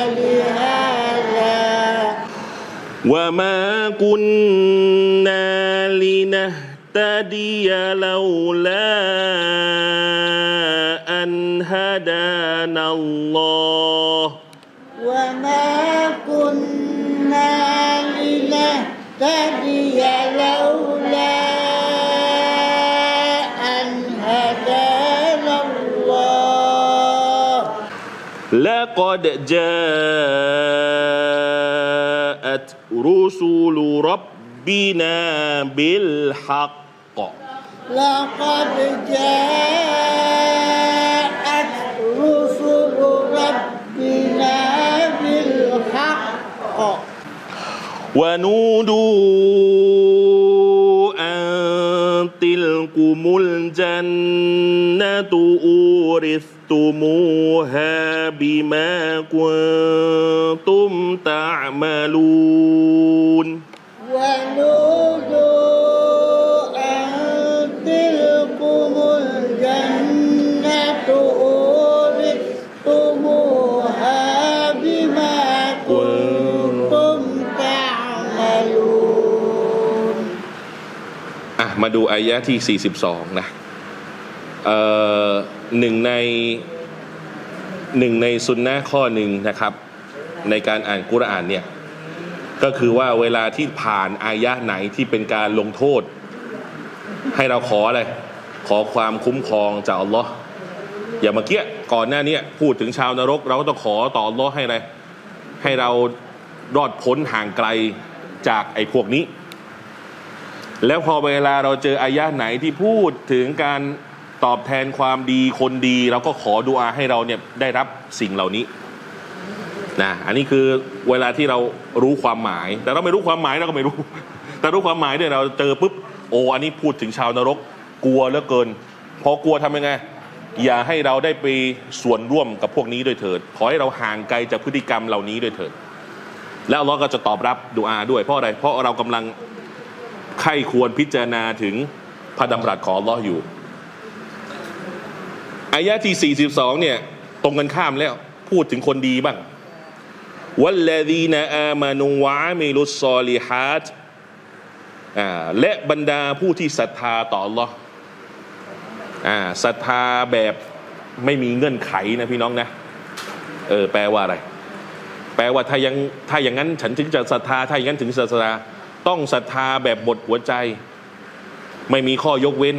Speaker 2: لهذا
Speaker 1: وما كنا لنهتدي لولا أن هدانا الله
Speaker 2: وما كنا لنهتدي لولا أن هدانا الله
Speaker 1: لقد جاءت رسل ربنا بالحق
Speaker 2: لقد جاءت رسل ربنا بالحق
Speaker 1: วะนูดูอันติลกุมุลจันนะตุอูริสตุมูฮาบิมากุนตุมตะอ์มะลูน
Speaker 2: วะนูดูอันติลกุมุลจันนะตุอูริสตุมูฮาบิมากุนตุมตะอ์มะลูน
Speaker 1: อ่ะมาดูอายะห์ที่สี่สิบสองนะเอ่อหนึ่งในหนึ่งในซุนนะห์ข้อหนึ่งนะครับในการอ่านกุรอานเนี่ยก็คือว่าเวลาที่ผ่านอายะห์ไหนที่เป็นการลงโทษให้เราขออะไรขอความคุ้มครองจากอัลลอฮ์อย่างเมื่อกี้ก่อนหน้านี้พูดถึงชาวนรกเราก็ต้องขอต่ออัลลอฮ์ให้อะไรให้เรารอดพ้นห่างไกลจากไอ้พวกนี้แล้วพอเวลาเราเจออายะห์ไหนที่พูดถึงการตอบแทนความดีคนดีเราก็ขอดุอาให้เราเนี่ยได้รับสิ่งเหล่านี้นะอันนี้คือเวลาที่เรารู้ความหมายแต่เราไม่รู้ความหมายเราก็ไม่รู้แต่รู้ความหมายเนี่ยเราเจอปุ๊บโอ้อันนี้พูดถึงชาวนรกกลัวเหลือเกินพอกลัวทำยังไงอย่าให้เราได้ไปส่วนร่วมกับพวกนี้ด้วยเถิดขอให้เราห่างไกลจากพฤติกรรมเหล่านี้ด้วยเถิดแล้วอัลเลาะห์ก็จะตอบรับดุอาด้วยเพราะอะไรเพราะเรากำลังใคร่ควรพิจารณาถึงพระดำรัสของอัลเลาะห์อยู่อายะที่สี่สิบสองเนี่ยตรงกันข้ามแล้วพูดถึงคนดีบ้างวัลลดีนอามานุวะอามิลุศศอลิฮาตอ่าและบรรดาผู้ที่ศรัทธาต่ออัลเลาะห์อ่าศรัทธาแบบไม่มีเงื่อนไขนะพี่น้องนะเออแปลว่าอะไรแปลว่าถ้ายังถ้าอย่างนั้นฉันถึงจะศรัทธาถ้าอย่างนั้นถึงศรัทธาต้องศรัทธาแบบหมดหัวใจไม่มีข้อยกเว้น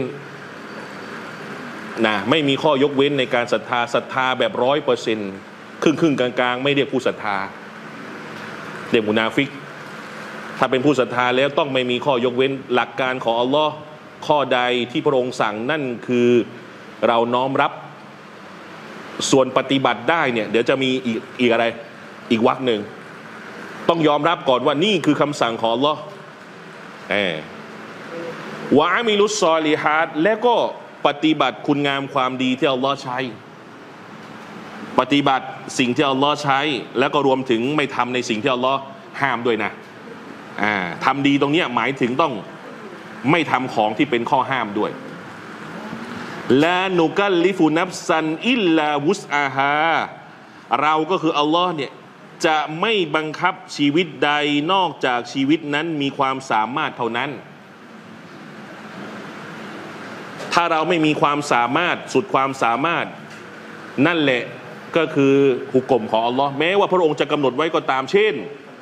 Speaker 1: นะไม่มีข้อยกเว้นในการศรัทธาศรัทธาแบบร้อยเปอร์เซ็นต์ครึ่งครึ่งกลางๆไม่เรียกผู้ศรัทธาเรียกมุนาฟิกถ้าเป็นผู้ศรัทธาแล้วต้องไม่มีข้อยกเว้นหลักการของอัลลอฮ์ข้อใดที่พระองค์สั่งนั่นคือเราน้อมรับส่วนปฏิบัติได้เนี่ยเดี๋ยวจะมีอีกอีกอะไรอีกวรรคหนึ่งต้องยอมรับก่อนว่านี่คือคำสั่งของอัลลอฮ์เออวะอามิลุศศอลิฮาตและก็ปฏิบัติคุณงามความดีที่อัลลอฮ์ใช้ปฏิบัติสิ่งที่อัลลอฮ์ใช้แล้วก็รวมถึงไม่ทำในสิ่งที่อัลลอฮ์ห้ามด้วยนะอ่าทำดีตรงนี้หมายถึงต้องไม่ทำของที่เป็นข้อห้ามด้วยลานุกัลลิฟุนัฟซันอิลลาวุสอาฮาเราก็คืออัลลอฮ์เนี่ยจะไม่บังคับชีวิตใดนอกจากชีวิตนั้นมีความสามารถเท่านั้นถ้าเราไม่มีความสามารถสุดความสามารถนั่นแหละก็คือหุกกลมของอัลลอฮ์แม้ว่าพระองค์จะกำหนดไว้ก็ตามเช่น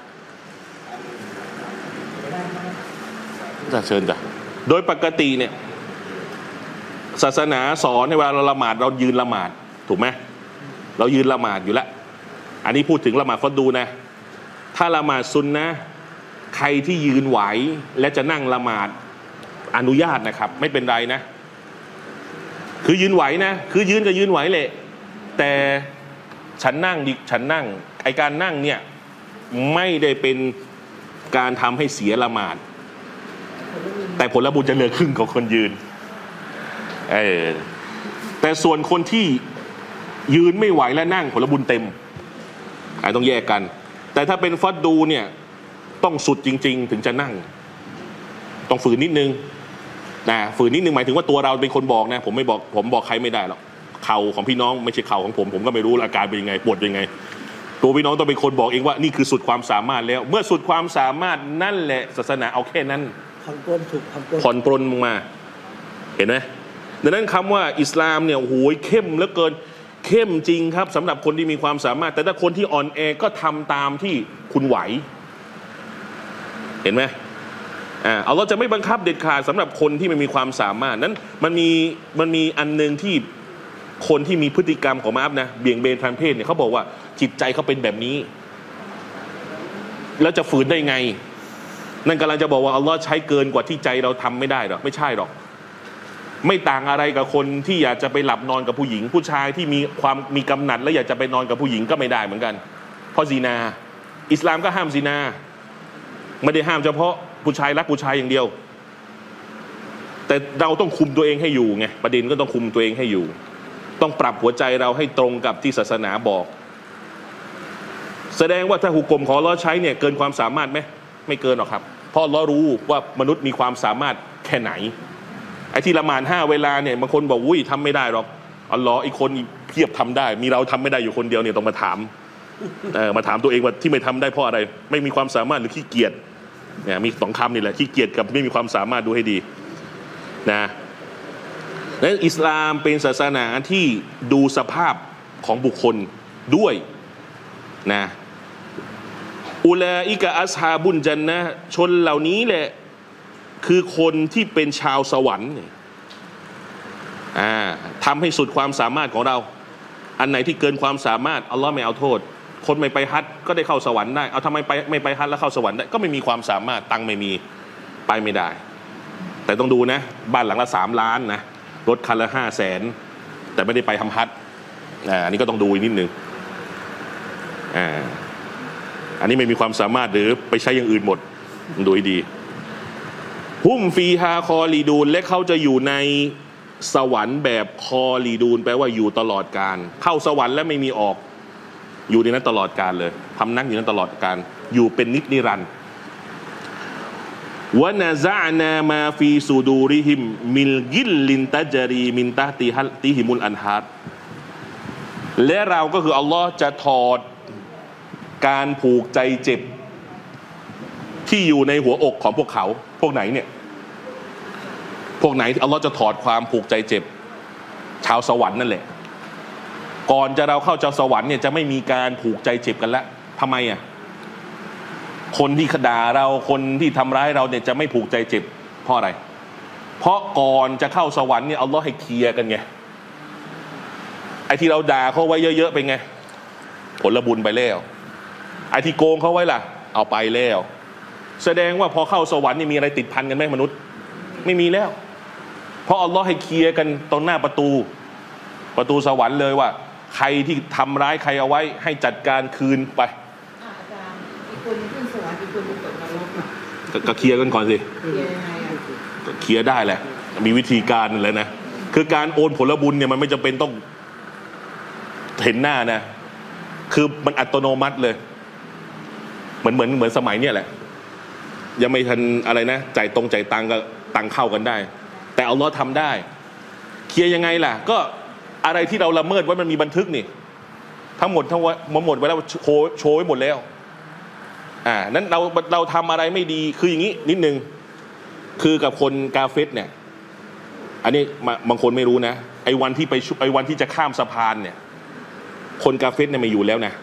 Speaker 1: จะเชิญจ้ะโดยปกติเนี่ยศาสนาสอนในเวลาเราละหมาดเรายืนละหมาดถูกไหมเรายืนละหมาดอยู่แล้วอันนี้พูดถึงละหมาดฟัดดูนะถ้าละหมาดซุนนะใครที่ยืนไหวและจะนั่งละหมาดอนุญาตนะครับไม่เป็นไรนะคือยืนไหวนะคือยืนก็ยืนไหวแหละแต่ฉันนั่งดิฉันนั่งไอการนั่งเนี่ยไม่ได้เป็นการทำให้เสียละหมาดแต่ผลบุญจะเหลือครึ่งของคนยืนเออแต่ส่วนคนที่ยืนไม่ไหวและนั่งผลบุญเต็มไอ้ต้องแยกกันแต่ถ้าเป็นฟัดดูเนี่ยต้องสุดจริงๆถึงจะนั่งต้องฝืนนิดนึงนะฝืนนิดนึงหมายถึงว่าตัวเราเป็นคนบอกนะผมไม่บอกผมบอกใครไม่ได้หรอกเข่าของพี่น้องไม่ใช่เข่าของผมผมก็ไม่รู้อาการเป็นยังไงปวดยังไงตัวพี่น้องต้องเป็นคนบอกเองว่านี่คือสุดความสามารถแล้วเมื่อสุดความสามารถนั่นแหละศาสนาเอาแค่นั้น
Speaker 2: ผ่อนปรนถูกผ่อนปรน
Speaker 1: ผ่อนปรนลงมาเห็นไหมดังนั้นคำว่าอิสลามเนี่ยโอ้โหเข้มเหลือเกินเข้มจริงครับสำหรับคนที่มีความสามารถแต่ถ้าคนที่อ่อนแอก็ทำตามที่คุณไหวเห็นไหมอ่าอัลเลาะห์จะไม่บังคับเด็ดขาดสำหรับคนที่ไม่มีความสามารถนั้นมันมีมันมีอันนึงที่คนที่มีพฤติกรรมของมาอัพนะเบี่ยงเบนทางเพศเนี่ยเขาบอกว่าจิตใจเขาเป็นแบบนี้แล้วจะฝืนได้ไงนั่นกำลังจะบอกว่าอัลเลาะห์ใช้เกินกว่าที่ใจเราทำไม่ได้หรอกไม่ใช่หรอกไม่ต่างอะไรกับคนที่อยากจะไปหลับนอนกับผู้หญิงผู้ชายที่มีความมีกำหนัดและอยากจะไปนอนกับผู้หญิงก็ไม่ได้เหมือนกันเพราะซินาอิสลามก็ห้ามซินาไม่ได้ห้ามเฉพาะผู้ชายรักผู้ชายอย่างเดียวแต่เราต้องคุมตัวเองให้อยู่ไงประเด็นก็ต้องคุมตัวเองให้อยู่ต้องปรับหัวใจเราให้ตรงกับที่ศาสนาบอกแสดงว่าถ้าหุกกลมของอัลเลาะห์ใช้เนี่ยเกินความสามารถไหมไม่เกินหรอกครับเพราะอัลเลาะห์รู้ว่ามนุษย์มีความสามารถแค่ไหนไอ้ที่ละหมาดห้าเวลาเนี่ยบางคนบอกอุ้ยทำไม่ได้หรอกอัลเลาะห์อีกคนเพียบทำได้มีเราทำไม่ได้อยู่คนเดียวเนี่ยต้องมาถามเออมาถามตัวเองว่าที่ไม่ทำได้เพราะอะไรไม่มีความสามารถหรือขี้เกียจเนี่ยมีสองคำนี่แหละขี้เกียจกับไม่มีความสามารถดูให้ดีนะและอิสลามเป็นศาสนาที่ดูสภาพของบุคคลด้วยนะอุลาอิกะอัศฮาบุนจันนะชนเหล่านี้แหละคือคนที่เป็นชาวสวรรค์เนี่ยอ่าทำให้สุดความสามารถของเราอันไหนที่เกินความสามารถอัลลอฮ์ไม่เอาโทษคนไม่ไปฮัจญ์ก็ได้เข้าสวรรค์ได้เอาทำไมไปไม่ไปฮัจญ์แล้วเข้าสวรรค์ได้ก็ไม่มีความสามารถตังค์ไม่มีไปไม่ได้แต่ต้องดูนะบ้านหลังละสามล้านนะรถคันละห้าแสนแต่ไม่ได้ไปทำฮัจญ์อ่าอันนี้ก็ต้องดูอีกนิดนึงอ่าอันนี้ไม่มีความสามารถหรือไปใช้อย่างอื่นหมดดูให้ดีฮุมฟีฮาคอลีดูนและเขาจะอยู่ในสวรรค์แบบคอลีดูนแปลว่าอยู่ตลอดกาลเข้าสวรรค์แล้วไม่มีออกอยู่ในนั้นตลอดกาลเลยพำนักอยู่นั้นตลอดกาลอยู่เป็นนิจนิรันดร์วะนะซะนามาฟีซูดูริฮิมมิลกิลลินตะจรีมินตะติฮัลติฮิมุลอันฮาร์และเราก็คืออัลลอฮ์จะถอดการผูกใจเจ็บที่อยู่ในหัวอกของพวกเขาพวกไหนเนี่ยพวกไหนที่อัลลอฮ์จะถอดความผูกใจเจ็บชาวสวรรค์นั่นแหละก่อนจะเราเข้าเจ้าสวรรค์เนี่ยจะไม่มีการผูกใจเจ็บกันแล้วทำไมอ่ะคนที่ขด่าเราคนที่ทำร้ายเราเนี่ยจะไม่ผูกใจเจ็บเพราะอะไรเพราะก่อนจะเข้าสวรรค์เนี่ยอัลลอฮ์ให้เคลียร์กันไงไอ้ที่เราด่าเขาไว้เยอะๆเป็นไงผลบุญไปแล้วไอ้ที่โกงเขาไว้ล่ะเอาไปแล้วแสดงว่าพอเข้าสวรรค์นี่มีอะไรติดพันกันไหมมนุษย์ไม่มีแล้วเพราะอัลลอฮ์ให้เคลียร์กันตรงหน้าประตูประตูสวรรค์เลยว่าใครที่ทำร้ายใครเอาไว้ให้จัดการคืนไป
Speaker 3: อาจารย์อีกคนขึ้นสวรรค์อีกคนตกนรกอ่ะ
Speaker 1: ก็เคลียร์กันก่อนสิ
Speaker 3: เคลียร์ยังไงอ่ะ
Speaker 1: เคลียร์ได้แหละมีวิธีการเลยนะคือการโอนผลบุญเนี่ยมันไม่จำเป็นต้องเห็นหน้านะคือมันอัตโนมัติเลยเหมือนเหมือนเหมือนสมัยเนี่ยแหละยังไม่ทันอะไรนะจ่ายตรงจ่ายตังก็ตังเข้ากันได้แต่อัลเลาะห์ทำได้เคลียร์ยังไงล่ะก็อะไรที่เราละเมิดไว้มันมีบันทึกนี่ทั้งหมดทั้งหมดไว้แล้วโชว์โชว์ไว้หมดแล้วอ่านั้นเราเราทำอะไรไม่ดีคืออย่างนี้นิดนึงคือกับคนกาเฟสเนี่ยอันนี้บางคนไม่รู้นะไอ้วันที่ไปไอ้วันที่จะข้ามสะพานเนี่ยคนกาเฟสเนี่ยไม่อยู่แล้วนะ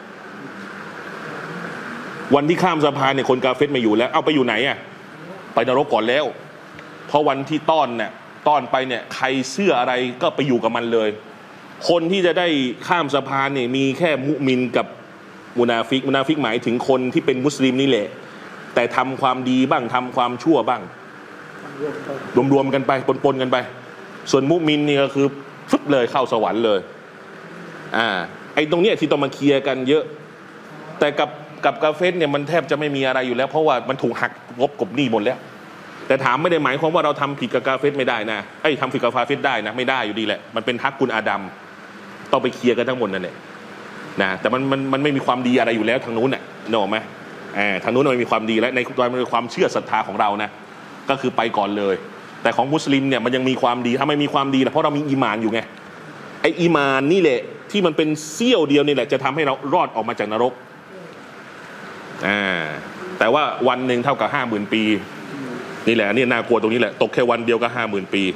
Speaker 1: วันที่ข้ามสะพานเนี่ยคนกาเฟสไม่อยู่แล้วเอาไปอยู่ไหนอ่ะไปนรกก่อนแล้วเพราะวันที่ต้อนเนี่ยต้อนไปเนี่ยใครเชื่ออะไรก็ไปอยู่กับมันเลยคนที่จะได้ข้ามสะพานเนี่ยมีแค่มุมินกับมุนาฟิกมุนาฟิกหมายถึงคนที่เป็นมุสลิมนี่แหละแต่ทำความดีบ้างทำความชั่วบ้างรวมๆกันไปปนๆกันไปส่วนมุมินนี่ก็คือฟึบเลยเข้าสวรรค์เลยอ่าไอ้ตรงเนี้ยที่ต้องมาเคลียร์กันเยอะแต่กับกับกาเฟสเนี่ยมันแทบจะไม่มีอะไรอยู่แล้วเพราะว่ามันถูกหักงบกบหนี้หมดแล้วแต่ถามไม่ได้หมายความว่าเราทำผิดกับกาเฟสไม่ได้นะไอ้ทำผิดกับกาเฟสได้นะไม่ได้อยู่ดีแหละมันเป็นฮักกุลอาดัมต้องไปเคลียร์กันทั้งหมดนั่นแหละนะแต่มันมันมันไม่มีความดีอะไรอยู่แล้วทางนู้นน่ะนึกออกไหมเออทางนู้นมันมีความดีแล้วในตัวมันเป็นความเชื่อศรัทธาของเรานะก็คือไปก่อนเลยแต่ของมุสลิมเนี่ยมันยังมีความดีถ้าไม่มีความดีนะเพราะเรามีอีหม่านอยู่ไงไอ้อีหม่านนี่แหละที่มันเป็นเสี้ยวเดียวนี่แหละจะทำให้เรารอดออกมาจากนรกอ่าแต่ว่าวันหนึ่งเท่ากับห้าหมื่นปีนี่แหละนี่น่ากลัวตรงนี้แหละตกแค่วันเดียวก็ห้าหมื่นปี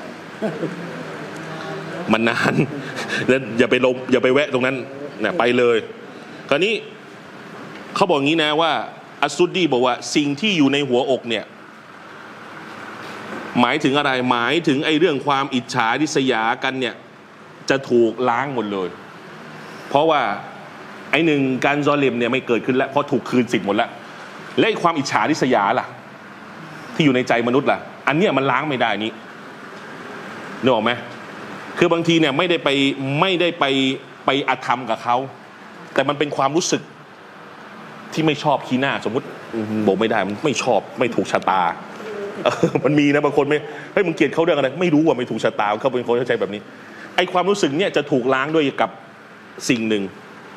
Speaker 1: มันนานแล้วอย่าไปลงอย่าไปแวะตรงนั้นเนี่ยไปเลยคราวนี้เขาบอกงี้นะว่าอัสซุดดีบอกว่าสิ่งที่อยู่ในหัวอกเนี่ยหมายถึงอะไรหมายถึงไอ้เรื่องความอิจฉาริษยากันเนี่ยจะถูกล้างหมดเลยเพราะว่าไอ้หนึ่งการซอลิมเนี่ยไม่เกิดขึ้นแล้วเพราะถูกคืนสิทธิ์หมดแล้วและความอิจฉาริษยาล่ะที่อยู่ในใจมนุษย์ล่ะอันเนี้ยมันล้างไม่ได้นี้นึกออกไหมคือบางทีเนี่ยไม่ได้ไปไม่ได้ไปไปอธรรมกับเขาแต่มันเป็นความรู้สึกที่ไม่ชอบขี้หน้าสมมุติบอกไม่ได้มันไม่ชอบไม่ถูกชะตามันมีนะบางคนไม่เฮ้ยมึงเกลียดเขาเรื่องอะไรไม่รู้ว่าไม่ถูกชะตาเขาเป็นคนเข้าใจแบบนี้ไอ้ความรู้สึกเนี่ยจะถูกล้างด้วยกับสิ่งหนึ่ง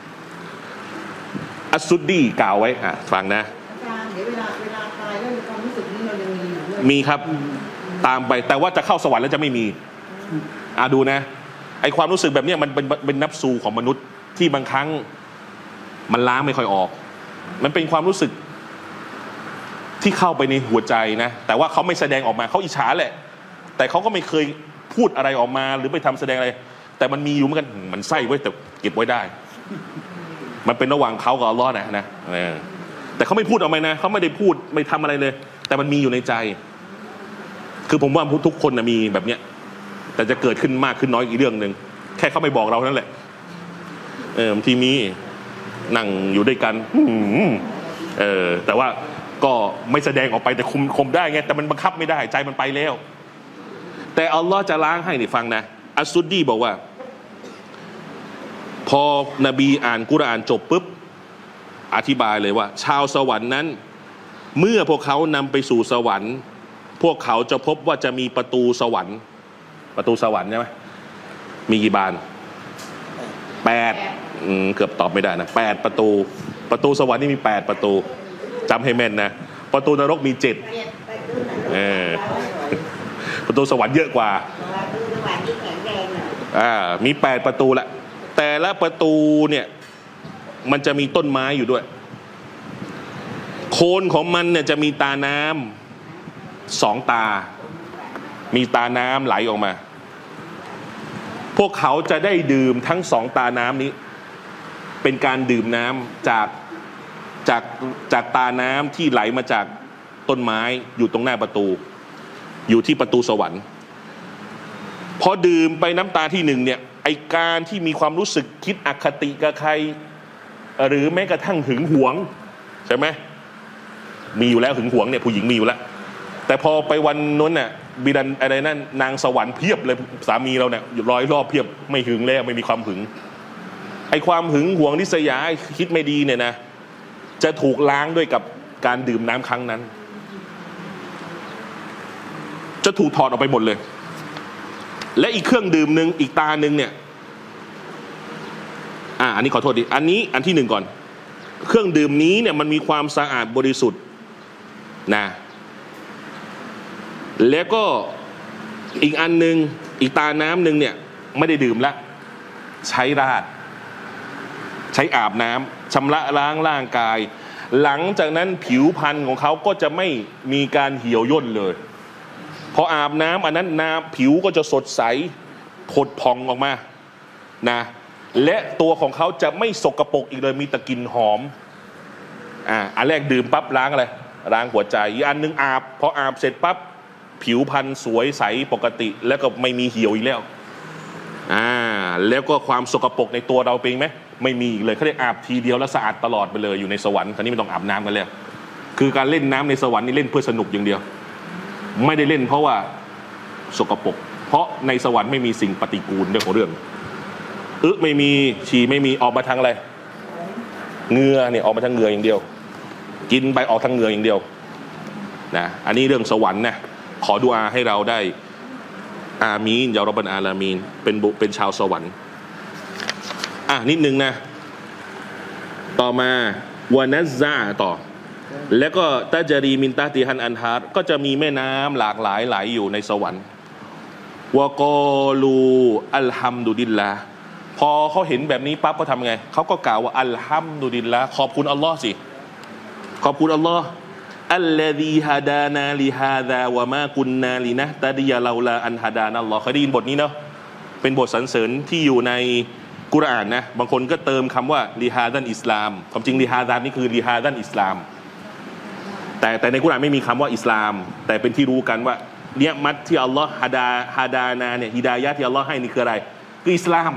Speaker 1: อัสซุดดีกล่าวไว้อ่ะฟังนะ
Speaker 3: อาจารย์เดี๋ยวเวลาเวลาตายแล้วความรู้สึกนี้เรายังมีอยู่ด้วย
Speaker 1: มีครับตามไปแต่ว่าจะเข้าสวรรค์แล้วจะไม่มีอ่ะดูนะไอ้ความรู้สึกแบบนี้มันเป็นเป็นนับซูของมนุษย์ที่บางครั้งมันล้างไม่ค่อยออกมันเป็นความรู้สึกที่เข้าไปในหัวใจนะแต่ว่าเขาไม่แสดงออกมาเขาอิจฉาแหละแต่เขาก็ไม่เคยพูดอะไรออกมาหรือไปทำแสดงอะไรแต่มันมีอยู่เหมือนกันมันไส้ไว้แต่เก็บไว้ได้มันเป็นระหว่างเขากับอัลลอฮ์นะนะแต่เขาไม่พูดออกมานะเขาไม่ได้พูดไม่ทำอะไรเลยแต่มันมีอยู่ในใจคือผมว่าทุกคนนะมีแบบเนี้ยแต่จะเกิดขึ้นมากขึ้นน้อยอีกเรื่องหนึ่งแค่เขาไม่บอกเรานั่นแหละเออบางทีมีนั่งอยู่ด้วยกันเออแต่ว่าก็ไม่แสดงออกไปแต่คุมคุมได้ไงแต่มันบังคับไม่ได้ใจมันไปแล้วแต่อัลลอฮ์จะล้างให้นี่ฟังนะอัสซุดดีบอกว่าพอนบีอ่านกุรอานจบปุ๊บอธิบายเลยว่าชาวสวรรค์นั้นเมื่อพวกเขานำไปสู่สวรรค์พวกเขาจะพบว่าจะมีประตูสวรรค์ประตูสวรรค์ใช่ไหมมีกี่บานแปดเกือบตอบไม่ได้นะแปดประตูประตูสวรรค์นี่มีแปดประตูจำให้แม่นนะประตูนรกมีเจ็ดเออประตูสวรรค์เยอะกว่าอ่ามีแปดประตูละแต่ละประตูเนี่ยมันจะมีต้นไม้อยู่ด้วยโคนของมันเนี่ยจะมีตาน้ำสองตามีตาน้ำไหลออกมาพวกเขาจะได้ดื่มทั้งสองตาน้ำนี้เป็นการดื่มน้ำจากจากจากตาน้ำที่ไหลมาจากต้นไม้อยู่ตรงหน้าประตูอยู่ที่ประตูสวรรค์พอดื่มไปน้ำตาที่หนึ่งเนี่ยไอการที่มีความรู้สึกคิดอคติกับใครหรือแม้กระทั่งหึงหวงใช่ไหมมีอยู่แล้วหึงหวงเนี่ยผู้หญิงมีอยู่แล้วแต่พอไปวันนั้นน่ะบิดันอะไรนั่นนางสวรรค์เพียบเลยสามีเราเนี่ยร้อยรอบเพียบไม่หึงแล้วไม่มีความหึงไอความหึงหวงนิสยาคิดไม่ดีเนี่ยนะจะถูกล้างด้วยกับการดื่มน้ำครั้งนั้นจะถูกถอดออกไปหมดเลยและอีกเครื่องดื่มหนึ่งอีกตาหนึ่งเนี่ยอ่าอันนี้ขอโทษดิอันนี้อันที่หนึ่งก่อนเครื่องดื่มนี้เนี่ยมันมีความสะอาดบริสุทธิ์นะแล้วก็อีกอันหนึ่งอีกตาน้ำหนึ่งเนี่ยไม่ได้ดื่มละใช้ราดใช้อาบน้ำชำระล้างร่างกายหลังจากนั้นผิวพรรณของเขาก็จะไม่มีการเหี่ยวย่นเลยพออาบน้ำอันนั้นน้ำผิวก็จะสดใสผดผ่องออกมานะและตัวของเขาจะไม่สกปรกอีกเลยมีแต่กลิ่นหอมอ่าอันแรกดื่มปั๊บล้างอะไรล้างหัวใจอีกอันนึงอาบพออาบเสร็จปั๊บผิวพรรณสวยใสปกติแล้วก็ไม่มีเหี่ยวอีกแล้วอ่าแล้วก็ความสกปรกในตัวเราเป็นไหมไม่มีอีกเลยเขาเรียกอาบทีเดียวแล้วสะอาดตลอดไปเลยอยู่ในสวรรค์คราวนี้ไม่ต้องอาบน้ำกันแล้วคือการเล่นน้ำในสวรรค์นี่เล่นเพื่อสนุกอย่างเดียวไม่ได้เล่นเพราะว่าสกปรกเพราะในสวรรค์ไม่มีสิ่งปฏิกูลเรื่องของเรื่องอึไม่มีฉี่ไม่มีออกมาทางอะไรเหงื่อเนี่ยออกมาทางเหงื่ออย่างเดียวกินไปออกทางเหงื่ออย่างเดียวนะอันนี้เรื่องสวรรค์นะขอดุอาให้เราได้อามีนยารอบบันอาลามีนเป็นบุเป็นชาวสวรรค์อ่ะนิดนึงนะต่อมาวานัซซาต่อแล้วก็ตาจารีมินตาติฮันอันฮาร์ก็จะมีแม่น้ำหลากหลายไหลอยู่ในสวรรค์วะกอลูอัลฮัมดุลิลลาห์พอเขาเห็นแบบนี้ปั๊บก็ทำไงเขาก็กล่าวว่าอัลฮัมดุลิลลาห์ขอบคุณอัลลอฮ์สิขอบคุณอัลลอฮ์อัลลอฮีฮะดานาลิฮาซาวะมากุนนาลินะตะดียะลาลาอันฮะดานัลลอฮ์เคยได้ยินบทนี้เนาะเป็นบทสรรเสริญที่อยู่ในกุรอานนะบางคนก็เติมคำว่าลิฮาดันอิสลามความจริงลิฮาดันนี่คือลิฮาดันอิสลามแต่แต่ในกุรอานไม่มีคำว่าอิสลามแต่เป็นที่รู้กันว่าเนี่ยมัดที่อัลลอฮ์ฮะดาฮะดานาเนี่ยฮิดายะห์ที่อัลลอฮ์ให้นี่คืออะไรคืออิสลาม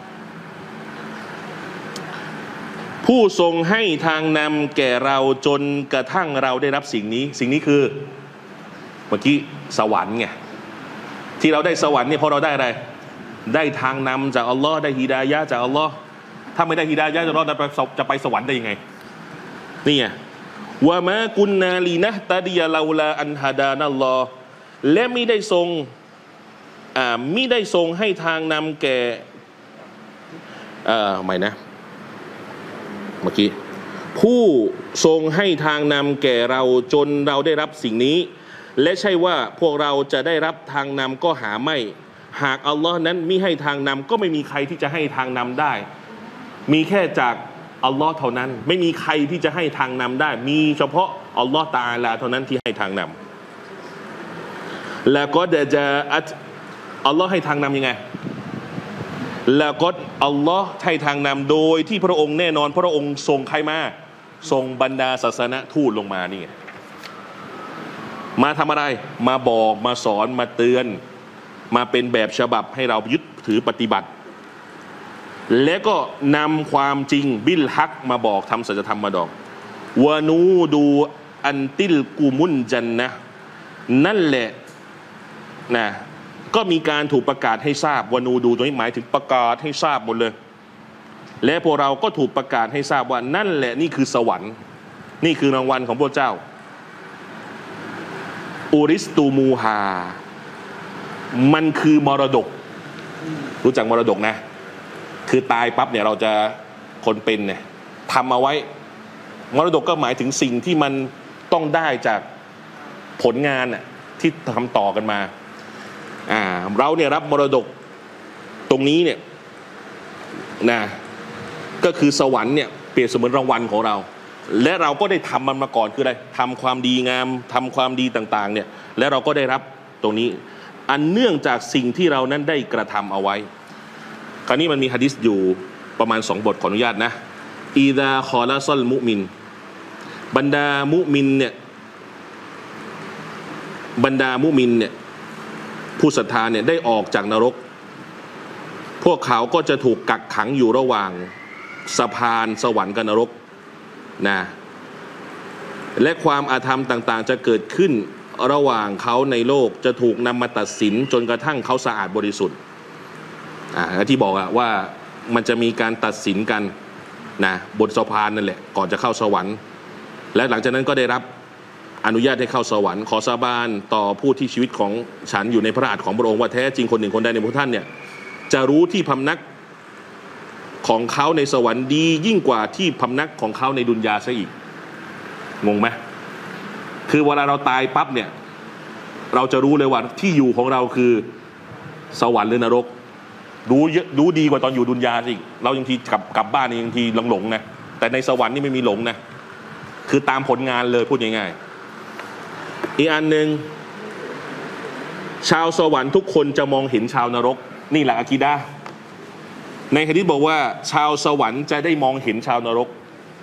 Speaker 1: ผู้ทรงให้ทางนำแก่เราจนกระทั่งเราได้รับสิ่งนี้สิ่งนี้คือเมื่อกี้สวรรค์ไงที่เราได้สวรรค์เนี่ยเพราะเราได้อะไรได้ทางนำจากอัลลอฮ์ได้ฮิดายะห์จากอัลลอฮ์ถ้าไม่ได้ฮิดายะห์จากอัลลอฮ์จะไปสวรรค์ได้ยังไงนี่ไงวะมากุนนาลีนะตะดียะลาลาอันฮะดานัลลอฮ์และมิได้ทรงอ่ามิได้ทรงให้ทางนำแก่อ่าใหม่นะเมื่อกี้ผู้ทรงให้ทางนำแก่เราจนเราได้รับสิ่งนี้และใช่ว่าพวกเราจะได้รับทางนำก็หาไม่หากอัลลอฮ์นั้นมิให้ทางนำก็ไม่มีใครที่จะให้ทางนำได้มีแค่จากอัลลอฮ์เท่านั้นไม่มีใครที่จะให้ทางนำได้มีเฉพาะอัลลอฮ์ตะอาลาเท่านั้นที่ให้ทางนำแล้วก็จะอัลลอฮ์ให้ทางนำยังไงแล้วก็อัลลอฮ์ให้ทางนำโดยที่พระองค์แน่นอนพระองค์ทรงใครมาทรงบรรดาศาสนทูตลงมานี่มาทำอะไรมาบอกมาสอนมาเตือนมาเป็นแบบฉบับให้เรายึดถือปฏิบัติและก็นำความจริงบิลฮักมาบอกทำสัจธรรมมาดอกวานูดูอันติลกูมุนจันนะนั่นแหละนะก็มีการถูกประกาศให้ทราบวานูดูตรงนี้หมายถึงประกาศให้ทราบหมดเลยและพวกเราก็ถูกประกาศให้ทราบว่านั่นแหละนี่คือสวรรค์นี่คือรางวัลของพระเจ้าอูริสตูมูฮามันคือมรดกรู้จักมรดกนะคือตายปั๊บเนี่ยเราจะคนเป็นเนี่ยทำเอาไว้มรดกก็หมายถึงสิ่งที่มันต้องได้จากผลงานน่ะที่ทำต่อกันมาอ่าเราเนี่ยรับมรดกตรงนี้เนี่ยนะก็คือสวรรค์เนี่ยเปรียบเสมือนรางวัลของเราและเราก็ได้ทำมันมาก่อนคืออะไรทำความดีงามทำความดีต่างๆเนี่ยและเราก็ได้รับตรงนี้อันเนื่องจากสิ่งที่เรานั้นได้กระทำเอาไว้คราวนี้มันมีหะดีษอยู่ประมาณสองบทขออนุญาตนะอีดาคอลาซอลมุมินบรรดามุมินเนี่ยบรรดามุมินเนี่ยผู้ศรัทธาเนี่ยได้ออกจากนรกพวกเขาก็จะถูกกักขังอยู่ระหว่างสะพานสวรรค์กับนรกนะและความอาธรรมต่างๆจะเกิดขึ้นระหว่างเขาในโลกจะถูกนำมาตัดสินจนกระทั่งเขาสะอาดบริสุทธิ์อ่าที่บอกอะว่ามันจะมีการตัดสินกันนะบนสะพานนั่นแหละก่อนจะเข้าสวรรค์และหลังจากนั้นก็ได้รับอนุญาตให้เข้าสวรรค์ขอสาบานต่อผู้ที่ชีวิตของฉันอยู่ในพระหัตถ์ของพระองค์ว่าแท้จริงคนหนึ่งคนใดในพวกท่านเนี่ยจะรู้ที่พำนักของเขาในสวรรค์ดียิ่งกว่าที่พำนักของเขาในดุนยาซะอีกงงไหมคือเวลาเราตายปั๊บเนี่ยเราจะรู้เลยว่าที่อยู่ของเราคือสวรรค์หรือนรกรู้เยอะรู้ดีกว่าตอนอยู่ดุนยาสิเราบางทีกลับกลับบ้านนี่บางทีหลงหลงนะแต่ในสวรรค์นี่ไม่มีหลงนะคือตามผลงานเลยพูดง่ายๆอีกอันหนึ่งชาวสวรรค์ทุกคนจะมองเห็นชาวนรกนี่แหละอะกีดะห์ในหะดีษบอกว่าชาวสวรรค์จะได้มองเห็นชาวนรก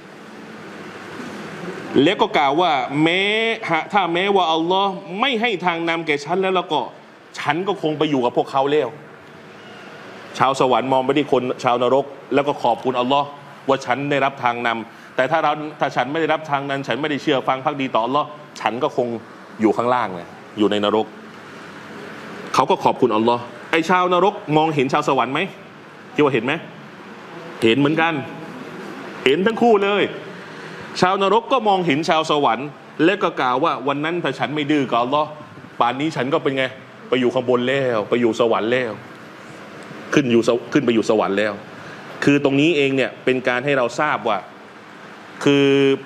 Speaker 1: แล้วก็กล่าวว่าแม้ถ้าแม้ว่าอัลลอฮ์ไม่ให้ทางนำแก่ฉันแล้วแล้วก็ฉันก็คงไปอยู่กับพวกเขาแล้วชาวสวรรค์มองไปที่คนชาวนรกแล้วก็ขอบคุณอัลลอฮ์ว่าฉันได้รับทางนำแต่ถ้าเราถ้าฉันไม่ได้รับทางนั้นฉันไม่ได้เชื่อฟังภักดีต่ออัลลอฮ์ฉันก็คงอยู่ข้างล่างเลยอยู่ในนรกเขาก็ขอบคุณอัลลอฮ์ไอชาวนรกมองเห็นชาวสวรรค์ไหมคิดว่าเห็นไหมเห็นเหมือนกันเห็นทั้งคู่เลยชาวนรกก็มองเห็นชาวสวรรค์และก็กล่าวว่าวันนั้นถ้าฉันไม่ดื้อกับอัลลอฮ์ป่านนี้ฉันก็เป็นไงไปอยู่ข้างบนแล้วไปอยู่สวรรค์แล้วขึ้นอยู่ขึ้นไปอยู่สวรรค์แล้วคือตรงนี้เองเนี่ยเป็นการให้เราทราบว่าคือ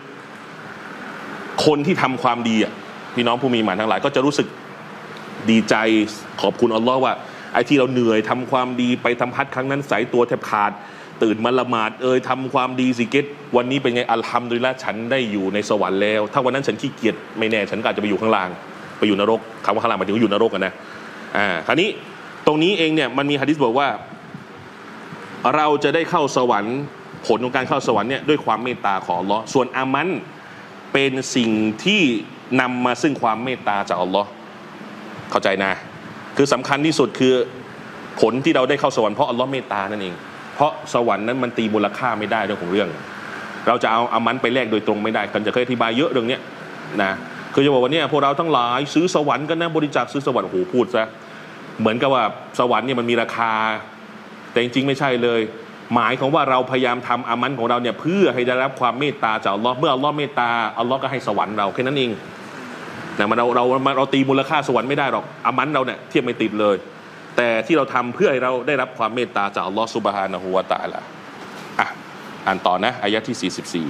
Speaker 1: คนที่ทำความดีอ่ะพี่น้องผู้มีหมานทั้งหลายก็จะรู้สึกดีใจขอบคุณอัลลอฮ์ว่าไอ้ที่เราเหนื่อยทำความดีไปทำฮัจญ์ครั้งนั้นสายตัวแทบขาดตื่นมาละหมาดเอ่ยทำความดีซิกร์วันนี้เป็นไงอัลฮัมดุลิลละห์ฉันได้อยู่ในสวรรค์แล้วถ้าวันนั้นฉันขี้เกียจไม่แน่ฉันก็อาจจะไปอยู่ข้างล่างไปอยู่นรกคำว่าข้างล่างหมายถึงอยู่นรกกันนะอ่าคราวนี้ตรงนี้เองเนี่ยมันมีหะดีษบอกว่าเราจะได้เข้าสวรรค์ผลของการเข้าสวรรค์เนี่ยด้วยความเมตตาของอัลลอฮ์ส่วนอามันเป็นสิ่งที่นำมาซึ่งความเมตตาจากอัลลอฮ์เข้าใจนะคือสำคัญที่สุดคือผลที่เราได้เข้าสวรรค์เพราะอัลลอฮ์เมตตานั่นเองเพราะสวรรค์นั้นมันตีมูลค่าไม่ได้เรื่องของเรื่องเราจะเอาอามันไปแลกโดยตรงไม่ได้กันจะเคยอธิบายเยอะเรื่องนี้นะคือจะบอกว่าเนี่ยพวกเราทั้งหลายซื้อสวรรค์กันนะบริจาคซื้อสวรรค์โอ้โหพูดซะเหมือนกับว่าสวรรค์เนี่ยมันมีราคาแต่จริงๆไม่ใช่เลยหมายของว่าเราพยายามทำอามันของเราเนี่ยเพื่อให้ได้รับความเมตตาจากอัลลอฮ์เมื่ออัลลอฮ์เมตตาอัลลอฮ์ก็ให้สวรรค์เราแค่นั้นเองนะมันเราเราเราตีมูลค่าสวรรค์ไม่ได้หรอกอามันเราเนี่ยเทียบไม่ติดเลยแต่ที่เราทำเพื่อให้เราได้รับความเมตตาจากอัลลอฮ์ซุบฮานะฮูวะตะอาลาอ่ะอ่านต่อนะอายะที่สี่สิบสี่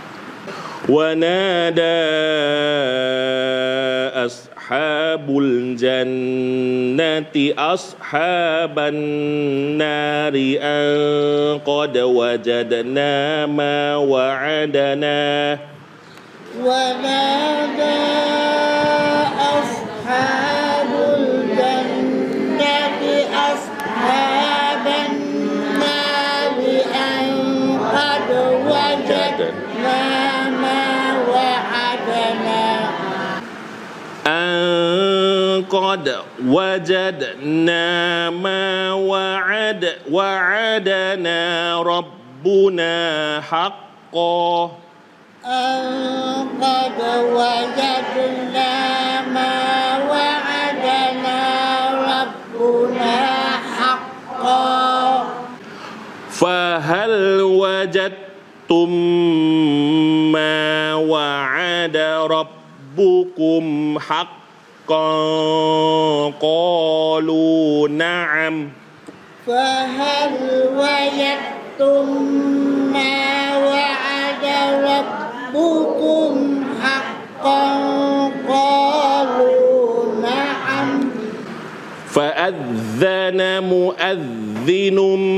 Speaker 1: ونادى أصحاب الجنة أصحاب النار أن قد وجدنا ما وعدنا
Speaker 2: ونادى أصحاب الجنة أصحاب النار أن قد وجدنا
Speaker 1: قد وجدنا ما وعد وعدنا ربنا حقا
Speaker 2: أن قد وجدنا ما وعدنا ربنا حقا
Speaker 1: فهل وجدتم ما وعد ربكم حقا قالوا نعم
Speaker 2: فهل وجدتم ما وعد ربكم حقا قالوا نعم
Speaker 1: فأذن مؤذن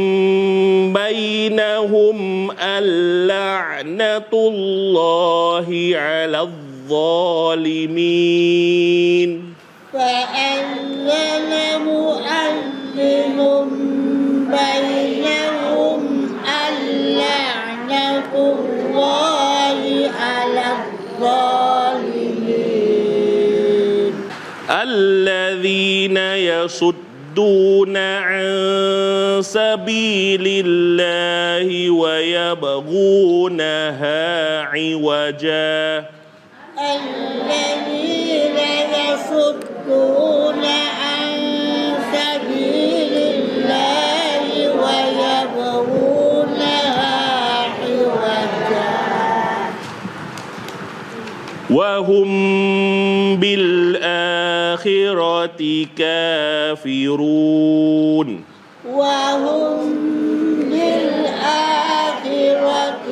Speaker 1: بينهم اللعنة الله على الظالمين
Speaker 2: فأذن مؤذن بينهم اللعنة الله على الظالمين
Speaker 1: الذين يصدون عن سبيل الله ويبغونها عوجا
Speaker 2: الذين يصدون عن سبيل الله ويبغونها عوجا
Speaker 1: وهم بالآخرة كافرون
Speaker 2: وهم بالآخرة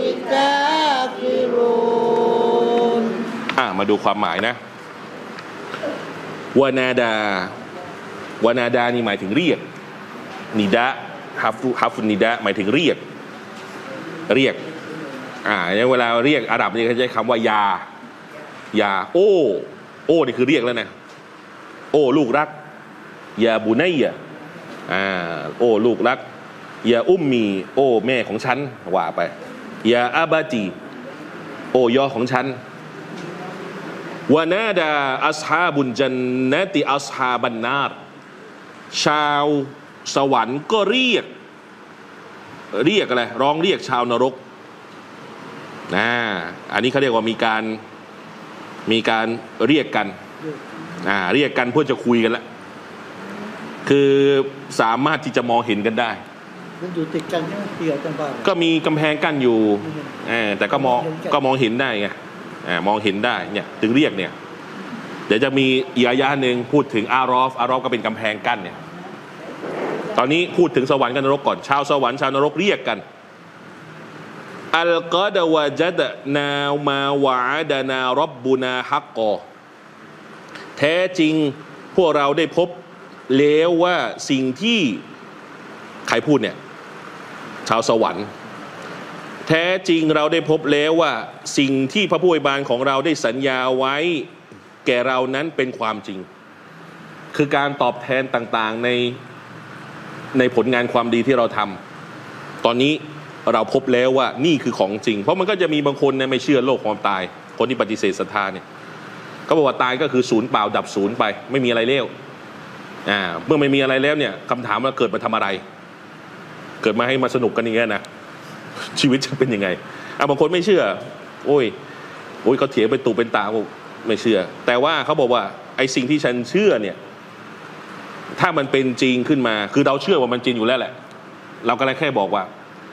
Speaker 2: كافرون
Speaker 1: อ่ะมาดูความหมายนะวานาดาวานาดานี่หมายถึงเรียกนิดะฮัฟฮัฟนิดะหมายถึงเรียกเรียกอ่าเนี่ยเวลาเรียกอาหรับเนี่ยเขาใช้คำว่ายายาโอ้โอ้นี่คือเรียกแล้วนะโอ้ลูกรักยาบุนัยยะอ่าโอ้ลูกรักยาอุมมีโอ้แม่ของฉันว่าไปยาอาบาจีโอ้ยอของฉันวานาดาอัศฮาบุนจันนติอัศฮาบันนาร์ชาวสวรรค์ก็เรียกเรียกอะไรร้องเรียกชาวนรกนะอันนี้เขาเรียกว่ามีการมีการเรียกกันอ่าเรียกกันเพื่อจะคุยกันละคือสามารถที่จะมองเห็นกันได้
Speaker 2: มันอยู่ติดกันใช่ไหมเกี่ยวกันบ้าง
Speaker 1: ก็มีกำแพงกั้นอยู่แต่ก็มองก็มองเห็นได้ไงมองเห็นได้เนี่ยถึงเรียกเนี่ยเดี๋ยวจะมีอีกอายะหนึ่งพูดถึงอารอฟอารอฟก็เป็นกำแพงกั้นเนี่ยตอนนี้พูดถึงสวรรค์กับนรกก่อนชาวสวรรค์ชาวนรกเรียกกันอัลกอดวะจัดนามาวะดานารับบุนาฮักกอแท้จริงพวกเราได้พบแล้วว่าสิ่งที่ใครพูดเนี่ยชาวสวรรค์แท้จริงเราได้พบแล้วว่าสิ่งที่พระผู้อวยบานของเราได้สัญญาไว้แก่เรานั้นเป็นความจริงคือการตอบแทนต่างๆในในผลงานความดีที่เราทำตอนนี้เราพบแล้วว่านี่คือของจริงเพราะมันก็จะมีบางคนเนี่ยไม่เชื่อโลกความตายคนที่ปฏิเสธศรัทธาเนี่ยเขาบอกว่าตายก็คือศูนย์เปล่าดับศูนย์ไปไม่มีอะไรแล้วอ่าเมื่อไม่มีอะไรแล้วเนี่ยคำถามว่าเกิดมาทำอะไรเกิดมาให้มาสนุกกันอย่างเงี้ยนะชีวิตจะเป็นยังไงอ่ะบางคนไม่เชื่อโอ้ยโอ้ยเขาเถียงเป็นตูเป็นตาบอกไม่เชื่อแต่ว่าเขาบอกว่าไอ้สิ่งที่ฉันเชื่อเนี่ยถ้ามันเป็นจริงขึ้นมาคือเราเชื่อว่ามันจริงอยู่แล้วแหละเราก็เลยแค่บอกว่า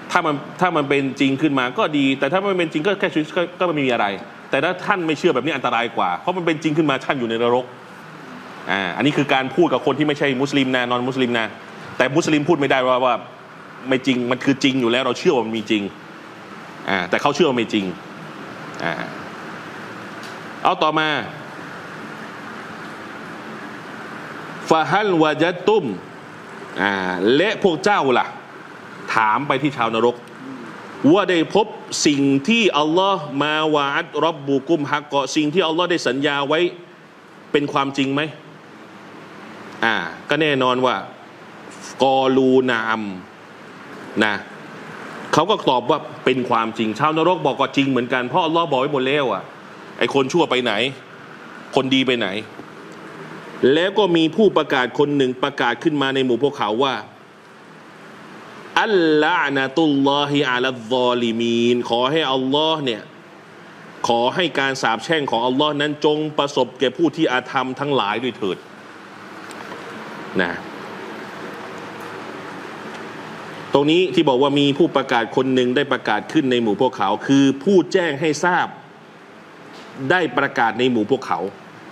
Speaker 1: ถ้ามันถ้ามันเป็นจริงขึ้นมาก็ดีแต่ถ้ามันเป็นจริงก็แค่ชีวิตก็ก็ไม่มีอะไรแต่ถ้าท่านไม่เชื่อแบบนี้อันตรายกว่าเพราะมันเป็นจริงขึ้นมาท่านอยู่ในนรกอ่าอันนี้คือการพูดกับคนที่ไม่ใช่มุสลิมนะนอนมุสลิมนะแต่มุสลิมพูดไม่ได้ว่าว่าไม่จริงมันคือจริงอยู่แล้วเราเชื่อว่ามันมีจริงอ่าแต่เขาเชื่อว่าไม่จริงอ่าเอาต่อมาฟาฮัลวะจัตตุมอ่าและพวกเจ้าล่ะถามไปที่ชาวนรกว่าได้พบสิ่งที่อัลลอฮ์มาวาอัดรับบุกุมฮักกะสิ่งที่อัลลอฮ์ได้สัญญาไว้เป็นความจริงไหมอ่าก็แน่นอนว่ากอลูนามนะเขาก็ตอบว่าเป็นความจริงชาวนรกบอกก็จริงเหมือนกันเพราะอัลลอฮ์บอกไว้หมดแล้วอ่ะไอคนชั่วไปไหนคนดีไปไหนแล้วก็มีผู้ประกาศคนหนึ่งประกาศขึ้นมาในหมู่พวกเขาว่าอัลลอฮ์นะตุลลอฮิอะลัลซอลิมีนขอให้อัลลอฮ์เนี่ยขอให้การสาปแช่งของอัลลอฮ์นั้นจงประสบแก่ผู้ที่อาธรรมทั้งหลายด้วยเถิดนะตรงนี้ที่บอกว่ามีผู้ประกาศคนหนึ่งได้ประกาศขึ้นในหมู่พวกเขาคือผู้แจ้งให้ทราบได้ประกาศในหมู่พวกเขา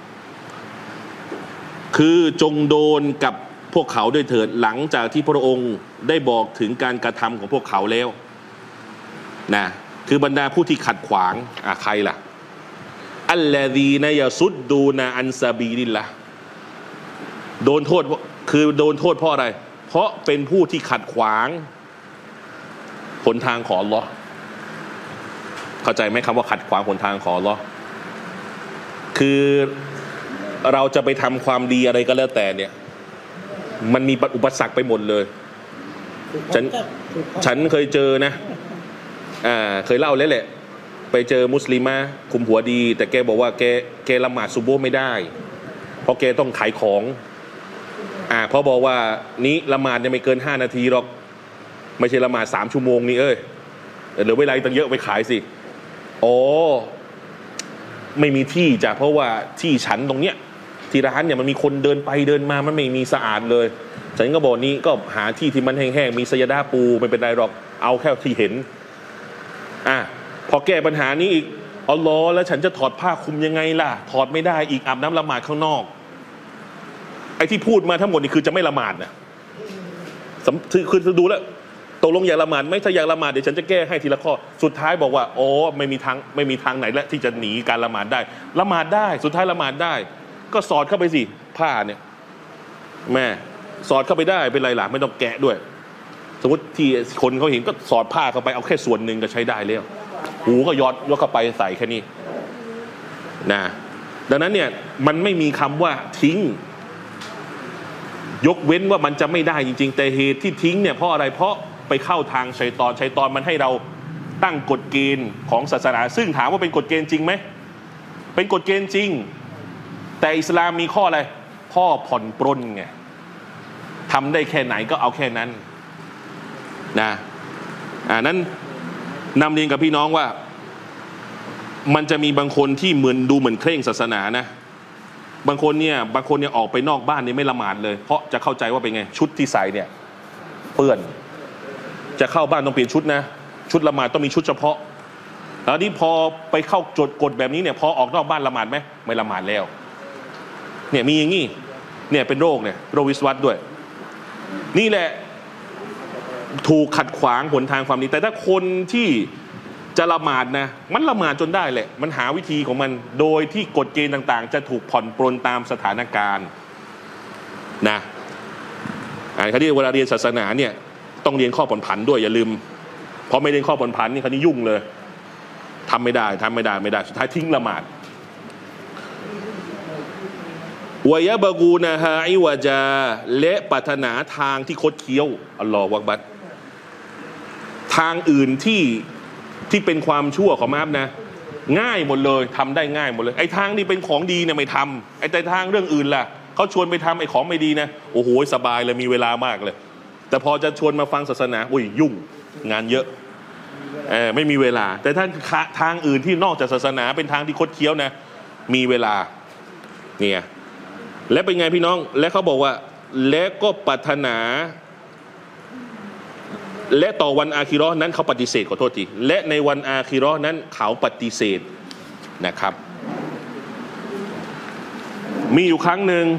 Speaker 1: คือจงโดนกับพวกเขาด้วยเถิดหลังจากที่พระองค์ได้บอกถึงการกระทำของพวกเขาแล้วนะคือบรรดาผู้ที่ขัดขวางอ่ะใครล่ะอัลลอฮีนะยะซุดดูนะอันซาบีลิลละโดนโทษคือโดนโทษเพราะอะไรเพราะเป็นผู้ที่ขัดขวางหนทางของอัลเลาะห์เข้าใจไหมคำว่าขัดขวางหนทางของอัลเลาะห์คือเราจะไปทำความดีอะไรก็แล้วแต่เนี่ยมันมีอุปสรรคไปหมดเลยฉันฉันเคยเจอนะอ่าเคยเล่าแล้วแหละไปเจอมุสลิมะคุมหัวดีแต่แกบอกว่าแกแกละหมาดซุบโฮ์ไม่ได้เพราะแกต้องขายของอ่าเพราะบอกว่านี้ละหมาดยังไม่เกินห้านาทีหรอกไม่ใช่ละหมาดสามชั่วโมงนี่เอ้ยเหลือเวลาตั้งเยอะไปขายสิอ๋อไม่มีที่จ้ะเพราะว่าที่ฉันตรงเนี้ยที่ร้านเนี่ยมันมีคนเดินไปเดินมามันไม่มีสะอาดเลยฉันก็บอกนี้ก็หาที่ที่มันแห้งๆมีสยดาปูไม่เป็นไรหรอกเอาแค่ที่เห็นอ่ะพอแก้ปัญหานี้อีกอัลลอฮ์แล้วฉันจะถอดผ้าคลุมยังไงล่ะถอดไม่ได้อีกอาบน้ำละหมาดข้างนอกไอ้ที่พูดมาทั้งหมดนี่คือจะไม่ละหมาดนะคือดูแล้วตกลงอยากละหมาดไหมถ้าอยากละหมาดเดี๋ยวฉันจะแก้ให้ทีละข้อสุดท้ายบอกว่าโอ้ไม่มีทางไม่มีทางไหนแล้วที่จะหนีการละหมาดได้ละหมาดได้สุดท้ายละหมาดได้ก็สอดเข้าไปสิผ้าเนี่ยแม่สอดเข้าไปได้เป็นไรล่ะไม่ต้องแกะด้วยสมมติที่คนเขาเห็นก็สอดผ้าเข้าไปเอาแค่ส่วนหนึ่งก็ใช้ได้แล้วหูก็ยอดยกเข้าไปใส่แค่นี้นะดังนั้นเนี่ยมันไม่มีคำว่าทิ้งยกเว้นว่ามันจะไม่ได้จริงๆแต่เหตุที่ทิ้งเนี่ยเพราะอะไรเพราะไปเข้าทางชัยฏอนชัยฏอนมันให้เราตั้งกฎเกณฑ์ของศาสนาซึ่งถามว่าเป็นกฎเกณฑ์จริงไหมเป็นกฎเกณฑ์จริงแต่อิสลามมีข้ออะไรข้อผ่อนปรนไงทำได้แค่ไหนก็เอาแค่นั้นนะอ่านั้นนำเรียนกับพี่น้องว่ามันจะมีบางคนที่เหมือนดูเหมือนเคร่งศาสนานะบางคนเนี่ยบางคนเนี่ยออกไปนอกบ้านนี่ไม่ละหมาดเลยเพราะจะเข้าใจว่าเป็นไงชุดที่ใส่เนี่ยเปื้อนจะเข้าบ้านต้องเปลี่ยนชุดนะชุดละหมาดต้องมีชุดเฉพาะแล้วนี่พอไปเข้ากฎกฎแบบนี้เนี่ยพอออกนอกบ้านละหมาดไหมไม่ละหมาดแล้วเนี่ยมีอย่างงี้เนี่ยเป็นโรคเนี่ยโรควิสวัตด้วยนี่แหละถูกขัดขวางหนทางความดีแต่ถ้าคนที่จะละหมาดนะมันละหมาดจนได้แหละมันหาวิธีของมันโดยที่กฎเกณฑ์ต่างๆจะถูกผ่อนปรนตามสถานการณ์นะอ่าคราวนี้เวลาเรียนศาสนาเนี่ยต้องเรียนข้อผ่อนผันด้วยอย่าลืมเพราะไม่เรียนข้อผ่อนผันนี่คราวนี้ยุ่งเลยทำไม่ได้ทำไม่ได้ไม่ได้สุดท้ายทิ้งละหมาดวยะบะกูนะฮะอิวะจาและปรารถนาทางที่คดเคี้ยวอัลลอฮฺวักบัรทางอื่นที่ที่เป็นความชั่วของมาบนะง่ายหมดเลยทำได้ง่ายหมดเลยไอ้ทางที่เป็นของดีเนี่ยไม่ทำไอ้แต่ทางเรื่องอื่นล่ะเขาชวนไปทำไอ้ของไม่ดีนะโอ้โหสบายเลยมีเวลามากเลยแต่พอจะชวนมาฟังศาสนาอุ้ยยุ่งงานเยอะเออไม่มีเวลาแต่ถ้าทางอื่นที่นอกจากศาสนาเป็นทางที่คดเคี้ยวนะมีเวลาเนี่ยและเป็นไงพี่น้องและเขาบอกว่าและก็ปรารถนาและต่อวันอาคิเราะห์นั้นเขาปฏิเสธขอโทษทีและในวันอาคิเราะห์นั้นเขาปฏิเสธนะครับมีอยู่ครั้งหนึ่ง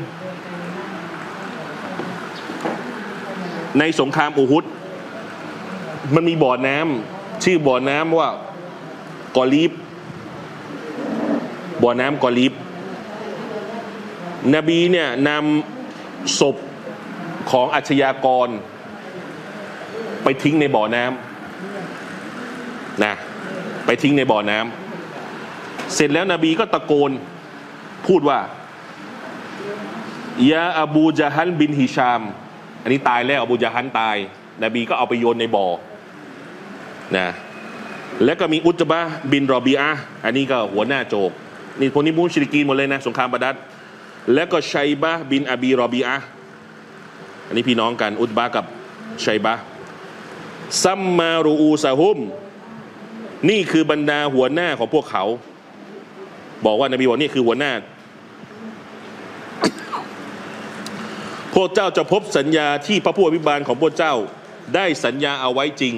Speaker 1: ในสงครามอูฮุดมันมีบ่อน้ำชื่อบ่อน้ำว่ากอลีบบ่อน้ำกอลีบนบีเนี่ยนำศพของอาชญากรไปทิ้งในบ่อน้ำนะไปทิ้งในบ่อน้ำเสร็จแล้วนบีก็ตะโกนพูดว่ายาอบูญะฮัลบินฮิชามอันนี้ตายแล้วอบูญะฮัลตายนบีก็เอาไปโยนในบ่อนะแล้วก็มีอุตบะห์บินรอบีอะห์อันนี้ก็หัวหน้าโจกนี่พวกนี้มุชริกีนหมดเลยนะสงครามบาดัรแล้วก็ชัยบะห์บินอบีรอบีอะห์อันนี้พี่น้องกันอุตบะห์กับชัยบะห์ซัมมารูอูซะฮุมนี่คือบรรดาหัวหน้าของพวกเขาบอกว่านบีบอกนี่คือหัวหน้าพวกเจ้าจะพบสัญญาที่พระผู้อภิบาลของพวกเจ้าได้สัญญาเอาไว้จริง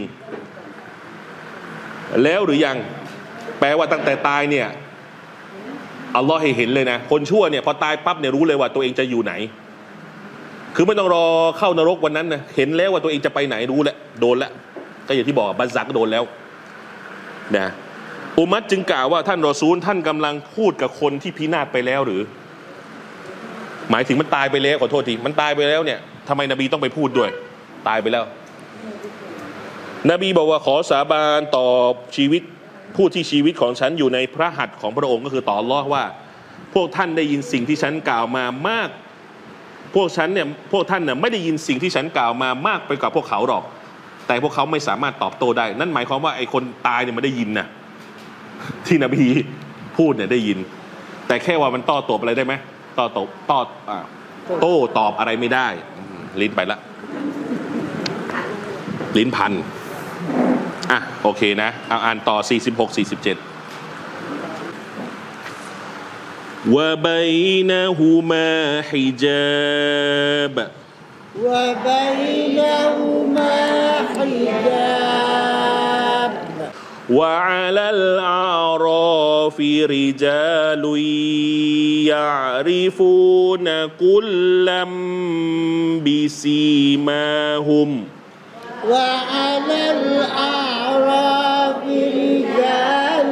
Speaker 1: แล้วหรือยังแปลว่าตั้งแต่ตายเนี่ยอัลลอฮ์ให้เห็นเลยนะคนชั่วเนี่ยพอตายปั๊บเนี่ยรู้เลยว่าตัวเองจะอยู่ไหนคือไม่ต้องรอเข้านรกวันนั้นนะเห็นแล้วว่าตัวเองจะไปไหนรู้แล้วโดนแล้วก็อย่างที่บอกบัซซักโดนแล้วนะอุมัตจึงกล่าวว่าท่านรอซูลท่านกำลังพูดกับคนที่พินาศไปแล้วหรือหมายถึงมันตายไปแล้วขอโทษทีมันตายไปแล้วเนี่ยทำไมนบีต้องไปพูดด้วยตายไปแล้วนบีบอกว่าขอสาบานต่อชีวิตผู้ที่ชีวิตของฉันอยู่ในพระหัตถ์ของพระองค์ก็คือต่ออัลเลาะห์ว่าพวกท่านได้ยินสิ่งที่ฉันกล่าวมามากพวกฉันเนี่ยพวกท่านเนี่ยไม่ได้ยินสิ่งที่ฉันกล่าวมามากไปกว่าพวกเขาหรอกแต่พวกเขาไม่สามารถตอบโต้ได้นั่นหมายความว่าไอ้คนตายเนี่ยมันได้ยินนะที่นบีพูดเนี่ยได้ยินแต่แค่ว่ามันโต้ตอบอะไรได้ไหมโต้ตอบโต้โต้ตอบอะไรไม่ได้ลิ้นไปละลิ้นพันอ่ะโอเคนะเอาอ่านต่อสี่สิบหก สี่สิบเจ็ดวะบัยนะฮูมาฮิญาบ
Speaker 2: วะบัยนะฮูมาฮิญาบ
Speaker 1: วะอะลัลอาราฟิริจาลุยะริฟูนะกุลลัมบิซีมาฮุม
Speaker 2: وعلى الأعراف رجال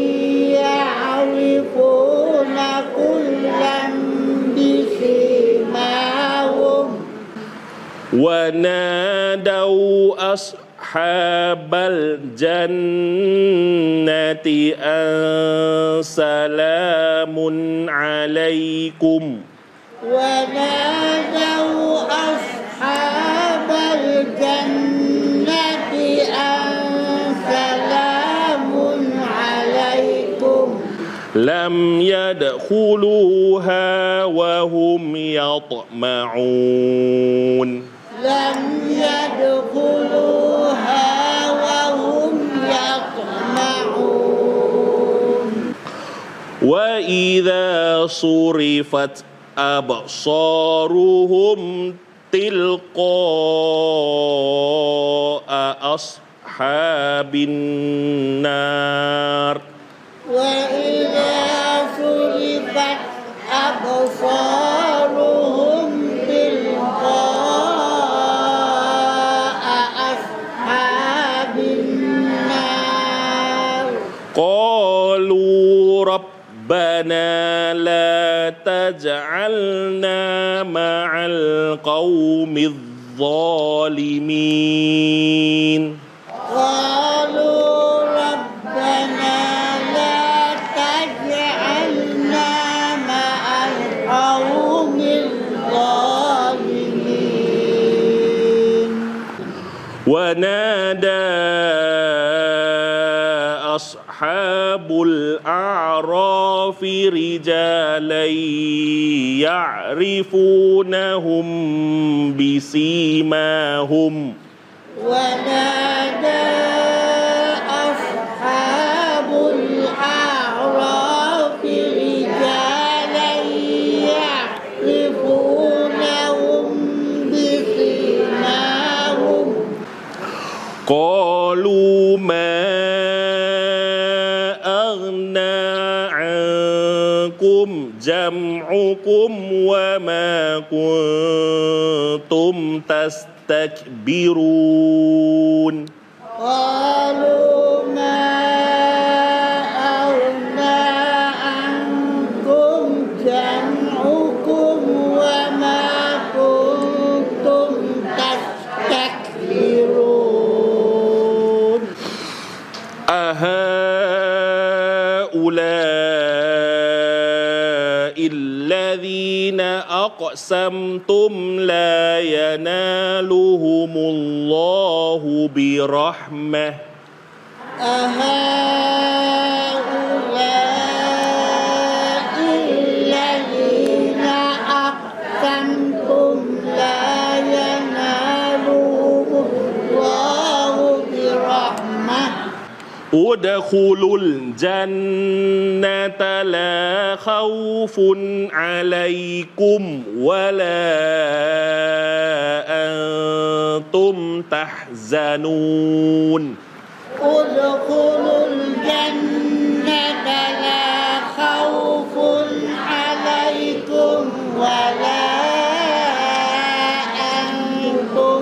Speaker 2: يعرفون كلا بسيماهم
Speaker 1: ونادوا أصحاب الجنة أن سلام عليكم
Speaker 2: ونادوا أصحاب الجنة
Speaker 1: لم يدخلوها وهم يطمعون
Speaker 2: لم يدخلوها وهم يطمعون
Speaker 1: وإذا صرفت أبصارهم تلقاء أصحاب النار
Speaker 2: وإذا صرفت أبصارهم تلقاء أصحاب النار
Speaker 1: قالوا ربنا لا تجعلنا مع القوم الظالمين
Speaker 2: قالوا ربنا لا تجعلنا مع القوم الظالمين
Speaker 1: ونادى أصحاب الأعراف رجالا يعرفونهم بسيماهم
Speaker 2: ونادى أصحاب الأعراف رجالا يعرفونهم بسيماهم
Speaker 1: อัฆนาอันกุมจัมอุกุมวะมากุนตุมตัสตักบิรูน
Speaker 2: قالوا ما أغنى عنكم جمعكم وما كنتم تستكبرون
Speaker 1: أهؤلاء الذين أقسمتم لا ينالهم الله برحمة
Speaker 2: أهؤلاء الذين أقسمتم لا ينالهم الله برحمة
Speaker 1: ادخلوا الجنة لا خوف عليكم ولا أنتم تحزنون
Speaker 2: ادخلوا الجنة لا خوف عليكم ولا أنتم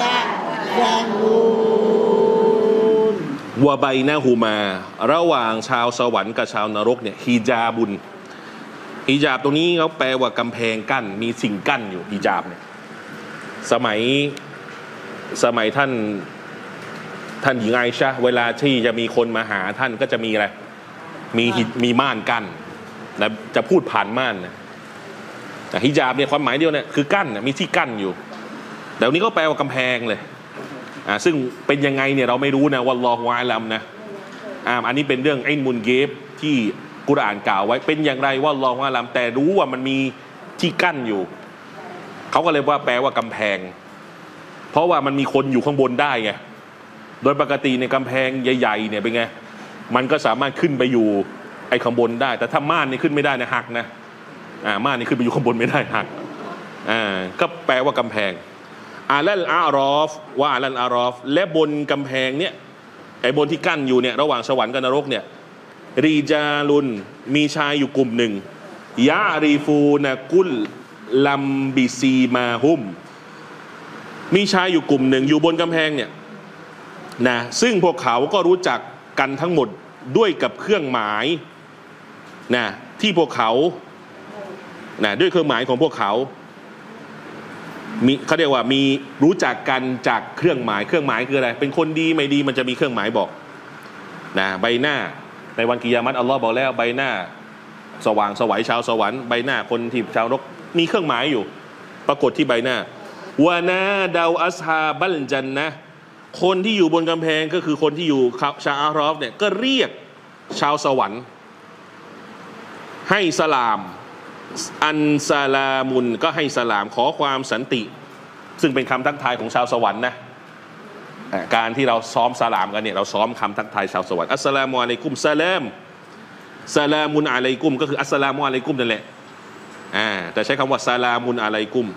Speaker 2: تحزنون
Speaker 1: วะไบนะฮูมาระหว่างชาวสวรรค์กับชาวนรกเนี่ยฮิญาบุนฮิญาบตรงนี้เขาแปลว่ากำแพงกั้นมีสิ่งกั้นอยู่ฮิญาบเนี่ยสมัยสมัยท่านท่านหญิงไอชะห์เวลาที่จะมีคนมาหาท่านก็จะมีอะไรมีหิมีม่านกั้นนะจะพูดผ่านม่านนะแต่ฮิญาบเนี่ยความหมายเดียวเนี่ยคือกั้นนะมีที่กั้นอยู่แต่วันนี้ก็แปลว่ากำแพงเลยอ่าซึ่งเป็นยังไงเนี่ยเราไม่รู้นะวัลลอฮุอาลัมนะอ่าอันนี้เป็นเรื่องอิลมุนเกฟที่กุรอานกล่าวไว้เป็นอย่างไรวัลลอฮุอาลัมแต่รู้ว่ามันมีที่กั้นอยู่เขาก็เลยว่าแปลว่ากำแพงเพราะว่ามันมีคนอยู่ข้างบนได้ไงโดยปกติในกำแพงใหญ่ๆเนี่ยเป็นไงมันก็สามารถขึ้นไปอยู่ไอ้ข้างบนได้แต่ถ้าม่านนี่ขึ้นไม่ได้นะหักนะอ่าม่านนี่ขึ้นไปอยู่ข้างบนไม่ได้หักอ่าก็แปลว่ากำแพงอาลัลอารอฟว่าอาลัลอารอฟและบนกำแพงเนี่ยไอ้บนที่กั้นอยู่เนี่ยระหว่างสวรรค์กับนรกเนี่ยรีจาลุนมีชายอยู่กลุ่มหนึ่งยะรีฟูนะกุลลัมบิซีมาฮุมมีชายอยู่กลุ่มหนึ่งอยู่บนกำแพงเนี่ยนะซึ่งพวกเขาก็รู้จักกันทั้งหมดด้วยกับเครื่องหมายนะที่พวกเขานะด้วยเครื่องหมายของพวกเขามีเขาเรียกว่ามีรู้จักกันจากเครื่องหมายเครื่องหมายคืออะไรเป็นคนดีไม่ดีมันจะมีเครื่องหมายบอกนะใบหน้าในวันกิยามัตอัลลอฮ์บอกแล้วใบหน้าสว่างไสวชาวสวรรค์ใบหน้าคนที่ชาวนรกมีเครื่องหมายอยู่ปรากฏที่ใบหน้าวานาดาวอัสฮาบัลจันนะคนที่อยู่บนกำแพงก็คือคนที่อยู่ชาวอารอฟเนี่ยก็เรียกชาวสวรรค์ให้สลามอันซาลามุนก็ให้สลามขอความสันติซึ่งเป็นคำทักทายของชาวสวรรค์นะการที่เราซ้อมสลามกันเนี่ยเราซ้อมคำทักทายชาวสวรรค์อัสสลามุอะลัยกุมซาลามซาลามุนอะลัยกุมก็คืออัสสลามุอะลัยกุมนั่นแหละอ่าแต่ใช้คำว่าซาลามุนอะลัยกุม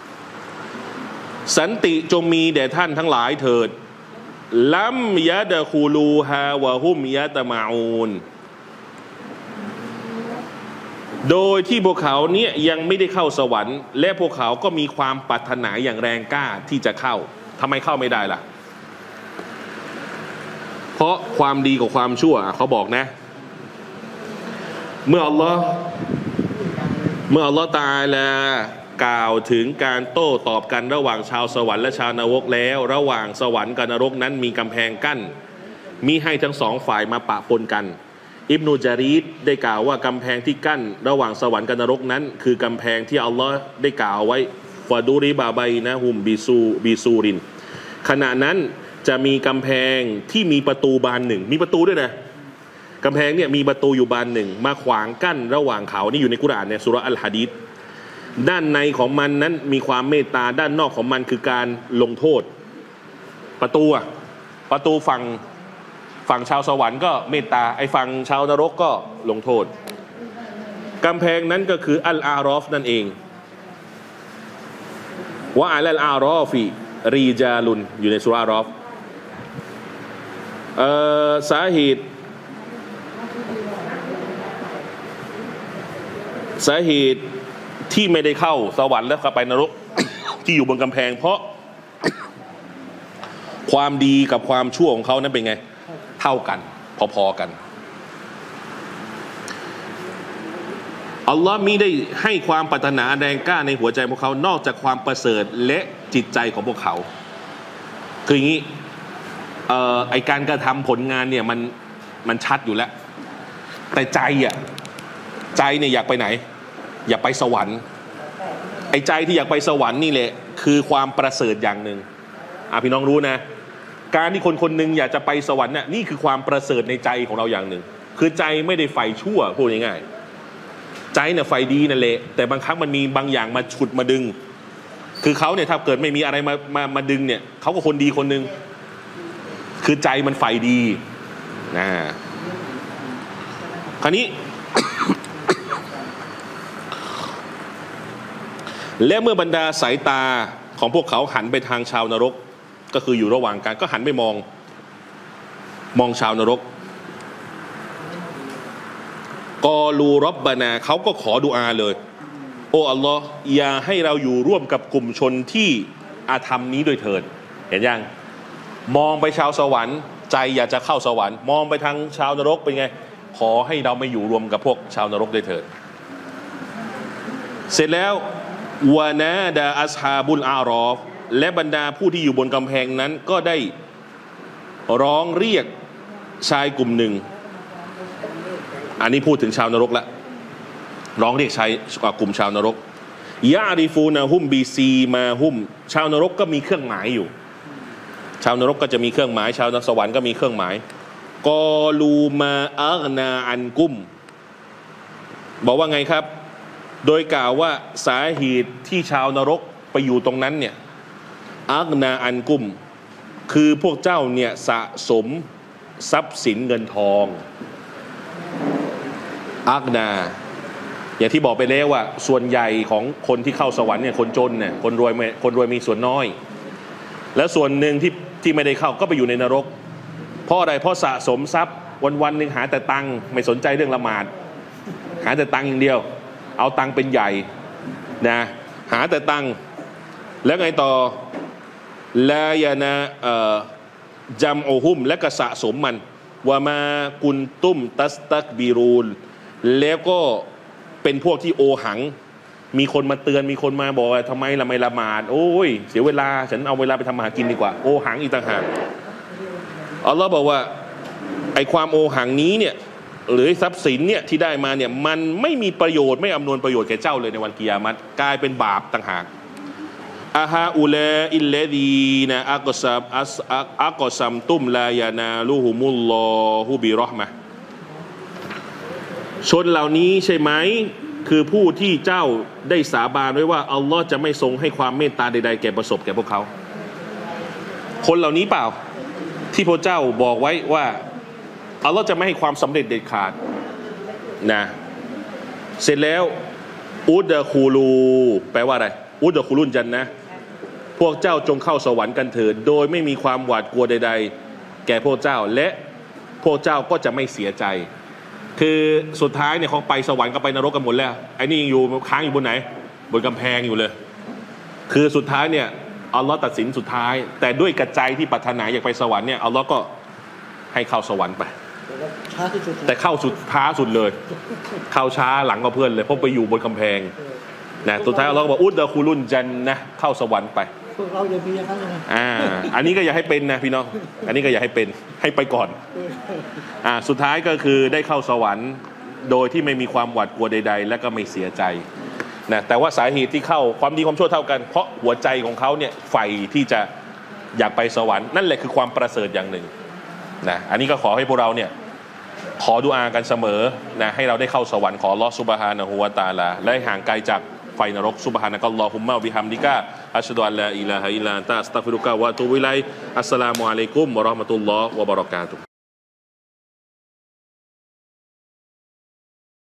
Speaker 1: สันติจงมีแด่ท่านทั้งหลายเถิดลัมยะดะคูลูฮาวะฮุมยะตะมาอูนโดยที่พวกเขาเนี่ยยังไม่ได้เข้าสวรรค์และพวกเขาก็มีความปรารถนาอย่างแรงกล้าที่จะเข้าทำไมเข้าไม่ได้ล่ะเพราะความดีกับความชั่วเขาบอกนะเมื่ออัลลอฮ์เมื่ออัลลอฮ์ตะอาลากล่าวถึงการโต้ตอบกันระหว่างชาวสวรรค์และชาวนรกแล้วระหว่างสวรรค์กับนรกนั้นมีกำแพงกั้นมิให้ทั้งสองฝ่ายมาปะปนกันอิบนุจารีดได้กล่าวว่ากำแพงที่กั้นระหว่างสวรรค์กับนรกนั้นคือกำแพงที่อัลลอฮ์ได้กล่าวไว้ฟาดูริบาบัยนะฮุมบิซูบิซูรินขณะนั้นจะมีกำแพงที่มีประตูบานหนึ่งมีประตูด้วยนะกำแพงเนี่ยมีประตูอยู่บานหนึ่งมาขวางกั้นระหว่างเขานี่อยู่ในกุรอานเนี่ยซูเราะห์อัลหะดีษด้านในของมันนั้นมีความเมตตาด้านนอกของมันคือการลงโทษประตูอะประตูฝั่งฝั่งชาวสวรรค์ก็เมตตาไอ้ฝั่งชาวนรกก็ลงโทษกำแพงนั้นก็คืออัลอารอฟนั่นเองว่าอัลอารอฟิรีจาลุนอยู่ในซูเราะห์อารอฟเอ่อสาเหตุสาเหตุที่ไม่ได้เข้าสวรรค์แล้วก็ไปนรก ที่อยู่บนกำแพงเพราะความดีกับความชั่วของเขานั้นเป็นไงเท่ากันพอๆกันอัลลอฮ์มิได้ให้ความปรารถนาแรงกล้าในหัวใจพวกเขานอกจากความประเสริฐและจิตใจของพวกเขาคืออย่างนี้เอ่อไอการกระทำผลงานเนี่ยมันมันชัดอยู่แล้วแต่ใจอ่ะใจเนี่ยอยากไปไหนอยากไปสวรรค์ไอใจที่อยากไปสวรรค์นี่แหละคือความประเสริฐอย่างหนึ่งอ่ะพี่น้องรู้นะการที่คนคนหนึ่งอยากจะไปสวรรค์น่ะนี่คือความประเสริฐในใจของเราอย่างหนึ่งคือใจไม่ได้ใฝ่ชั่วพูดง่ายๆใจเนี่ยใฝ่ดีนั่นแหละแต่บางครั้งมันมีบางอย่างมาฉุดมาดึงคือเขาเนี่ยถ้าเกิดไม่มีอะไรมามามาดึงเนี่ยเขาก็คนดีคนหนึ่งคือใจมันใฝ่ดีนะคราวนี้ และเมื่อบรรดาสายตาของพวกเขาหันไปทางชาวนรกก็คืออยู่ระหว่างกันก็หันไปมองมองชาวนรกกอลูรับบานาเขาก็ขอดุอาเลยโอ้อัลลอฮ์อย่าให้เราอยู่ร่วมกับกลุ่มชนที่อาธรรมนี้โดยเถิดเห็นยังมองไปชาวสวรรค์ใจอยากจะเข้าสวรรค์มองไปทางชาวนรกเป็นไงขอให้เราไม่อยู่รวมกับพวกชาวนรกโดยเถิดเสร็จแล้ววานาดาอัสฮาบุลอารอฟและบรรดาผู้ที่อยู่บนกำแพงนั้นก็ได้ร้องเรียกชายกลุ่มหนึ่งอันนี้พูดถึงชาวนรกละร้องเรียกชายกลุ่มชาวนรกยาริฟูนะฮุมบีซีมาฮุมชาวนรกก็มีเครื่องหมายอยู่ชาวนรกก็จะมีเครื่องหมายชาวสวรรค์ก็มีเครื่องหมายกอลูมาอักนาอันกุมบอกว่าไงครับโดยกล่าวว่าสาเหตุที่ชาวนรกไปอยู่ตรงนั้นเนี่ยอักนาอันกุมคือพวกเจ้าเนี่ยสะสมทรัพย์สินเงินทองอักนาอย่างที่บอกไปแล้วว่าส่วนใหญ่ของคนที่เข้าสวรรค์เนี่ยคนจนเนี่ยคนรวยคนรวยมีส่วนน้อยแล้วส่วนหนึ่งที่ที่ไม่ได้เข้าก็ไปอยู่ในนรกเพราะอะไรเพราะสะสมทรัพย์วันวันหนึ่งหาแต่ตังค์ไม่สนใจเรื่องละหมาดหาแต่ตังค์อย่างเดียวเอาตังค์เป็นใหญ่นะหาแต่ตังค์แล้วไงต่อลายานะจำโอหุมและก็สะสมมันว่ามากุนตุ้มตัสตักบีรูนแล้วก็เป็นพวกที่โอหังมีคนมาเตือนมีคนมาบอกว่าทำไมละไม่ละหมาดโอ้ยเสียเวลาฉันเอาเวลาไปทำมาหากินดีกว่าโอหังอีกต่างหากอัลลอฮ์บอกว่าไอความโอหังนี้เนี่ยหรือทรัพย์สินเนี่ยที่ได้มาเนี่ยมันไม่มีประโยชน์ไม่อำนวยประโยชน์แก่เจ้าเลยในวันกิยามะฮ์กลายเป็นบาปต่างหากอาฮาอุลาอิลเลดีนะอักซัมอัสอักซัมตุมลายานาลูฮุมุลลอฮุบิรอฮมะชนเหล่านี้ใช่ไหมคือผู้ที่เจ้าได้สาบานไว้ว่าอัลลอฮ์จะไม่ทรงให้ความเมตตาใดๆแก่ประสบแก่พวกเขาคนเหล่านี้เปล่าที่พระเจ้าบอกไว้ว่าอัลลอฮ์จะไม่ให้ความสำเร็จเด็ดขาดนะเสร็จแล้วอุดะคูลูแปลว่าอะไรอุดะคูลุนจันนะพวกเจ้าจงเข้าสวรรค์กันเถิดโดยไม่มีความหวาดกลัวใดๆแก่พวกเจ้าและพวกเจ้าก็จะไม่เสียใจคือสุดท้ายเนี่ยเขาไปสวรรค์ก็ไปนรกกันหมดแล้วไอ้นี่อยู่ค้างอยู่บนไหนบนกำแพงอยู่เลยคือสุดท้ายเนี่ยอัลลอฮ์ตัดสินสุดท้ายแต่ด้วยกระใจที่ปรารถนาอยากไปสวรรค์เนี่ยอัลลอฮ์ก็ให้เข้าสวรรค์ไปแต่เข้าสุดท้าสุดเลยเข้าช้าหลังกับเพื่อนเลยเพราะไปอยู่บนกำแพงนะสุดท้ายอัลลอฮ์ก็บอกอุดดะคูลุนจันนะเข้าสวรรค์ไปพวกเราอย่ามีอย่างนั้นเลยอ่าอันนี้ก็อย่าให้เป็นนะพี่น้องอันนี้ก็อย่าให้เป็นให้ไปก่อนอ่าสุดท้ายก็คือได้เข้าสวรรค์โดยที่ไม่มีความหวาดกลัวใดๆและก็ไม่เสียใจนะแต่ว่าสาเหตุที่เข้าความดีความชั่วเท่ากันเพราะหัวใจของเขาเนี่ยใฝ่ที่จะอยากไปสวรรค์นั่นแหละคือความประเสริฐอย่างหนึ่งนะอันนี้ก็ขอให้พวกเราเนี่ยขอดุอากันเสมอนะให้เราได้เข้าสวรรค์ขออัลเลาะห์ซุบฮานะฮูวะตะอาลาและห่างไกลจากไฟนรกซุบฮานะกัลลอฮุมมะบิฮัมดิกะอัชฮะดุอัลลาอิลาฮะอิลลัลลอฮ์อัสตัฆฟิรุกะวะอะตูบิอิลัยอัสสลามุอะลัยกุมวะเราะห์มะตุลลอฮ์วะบะเราะกาตุฮ์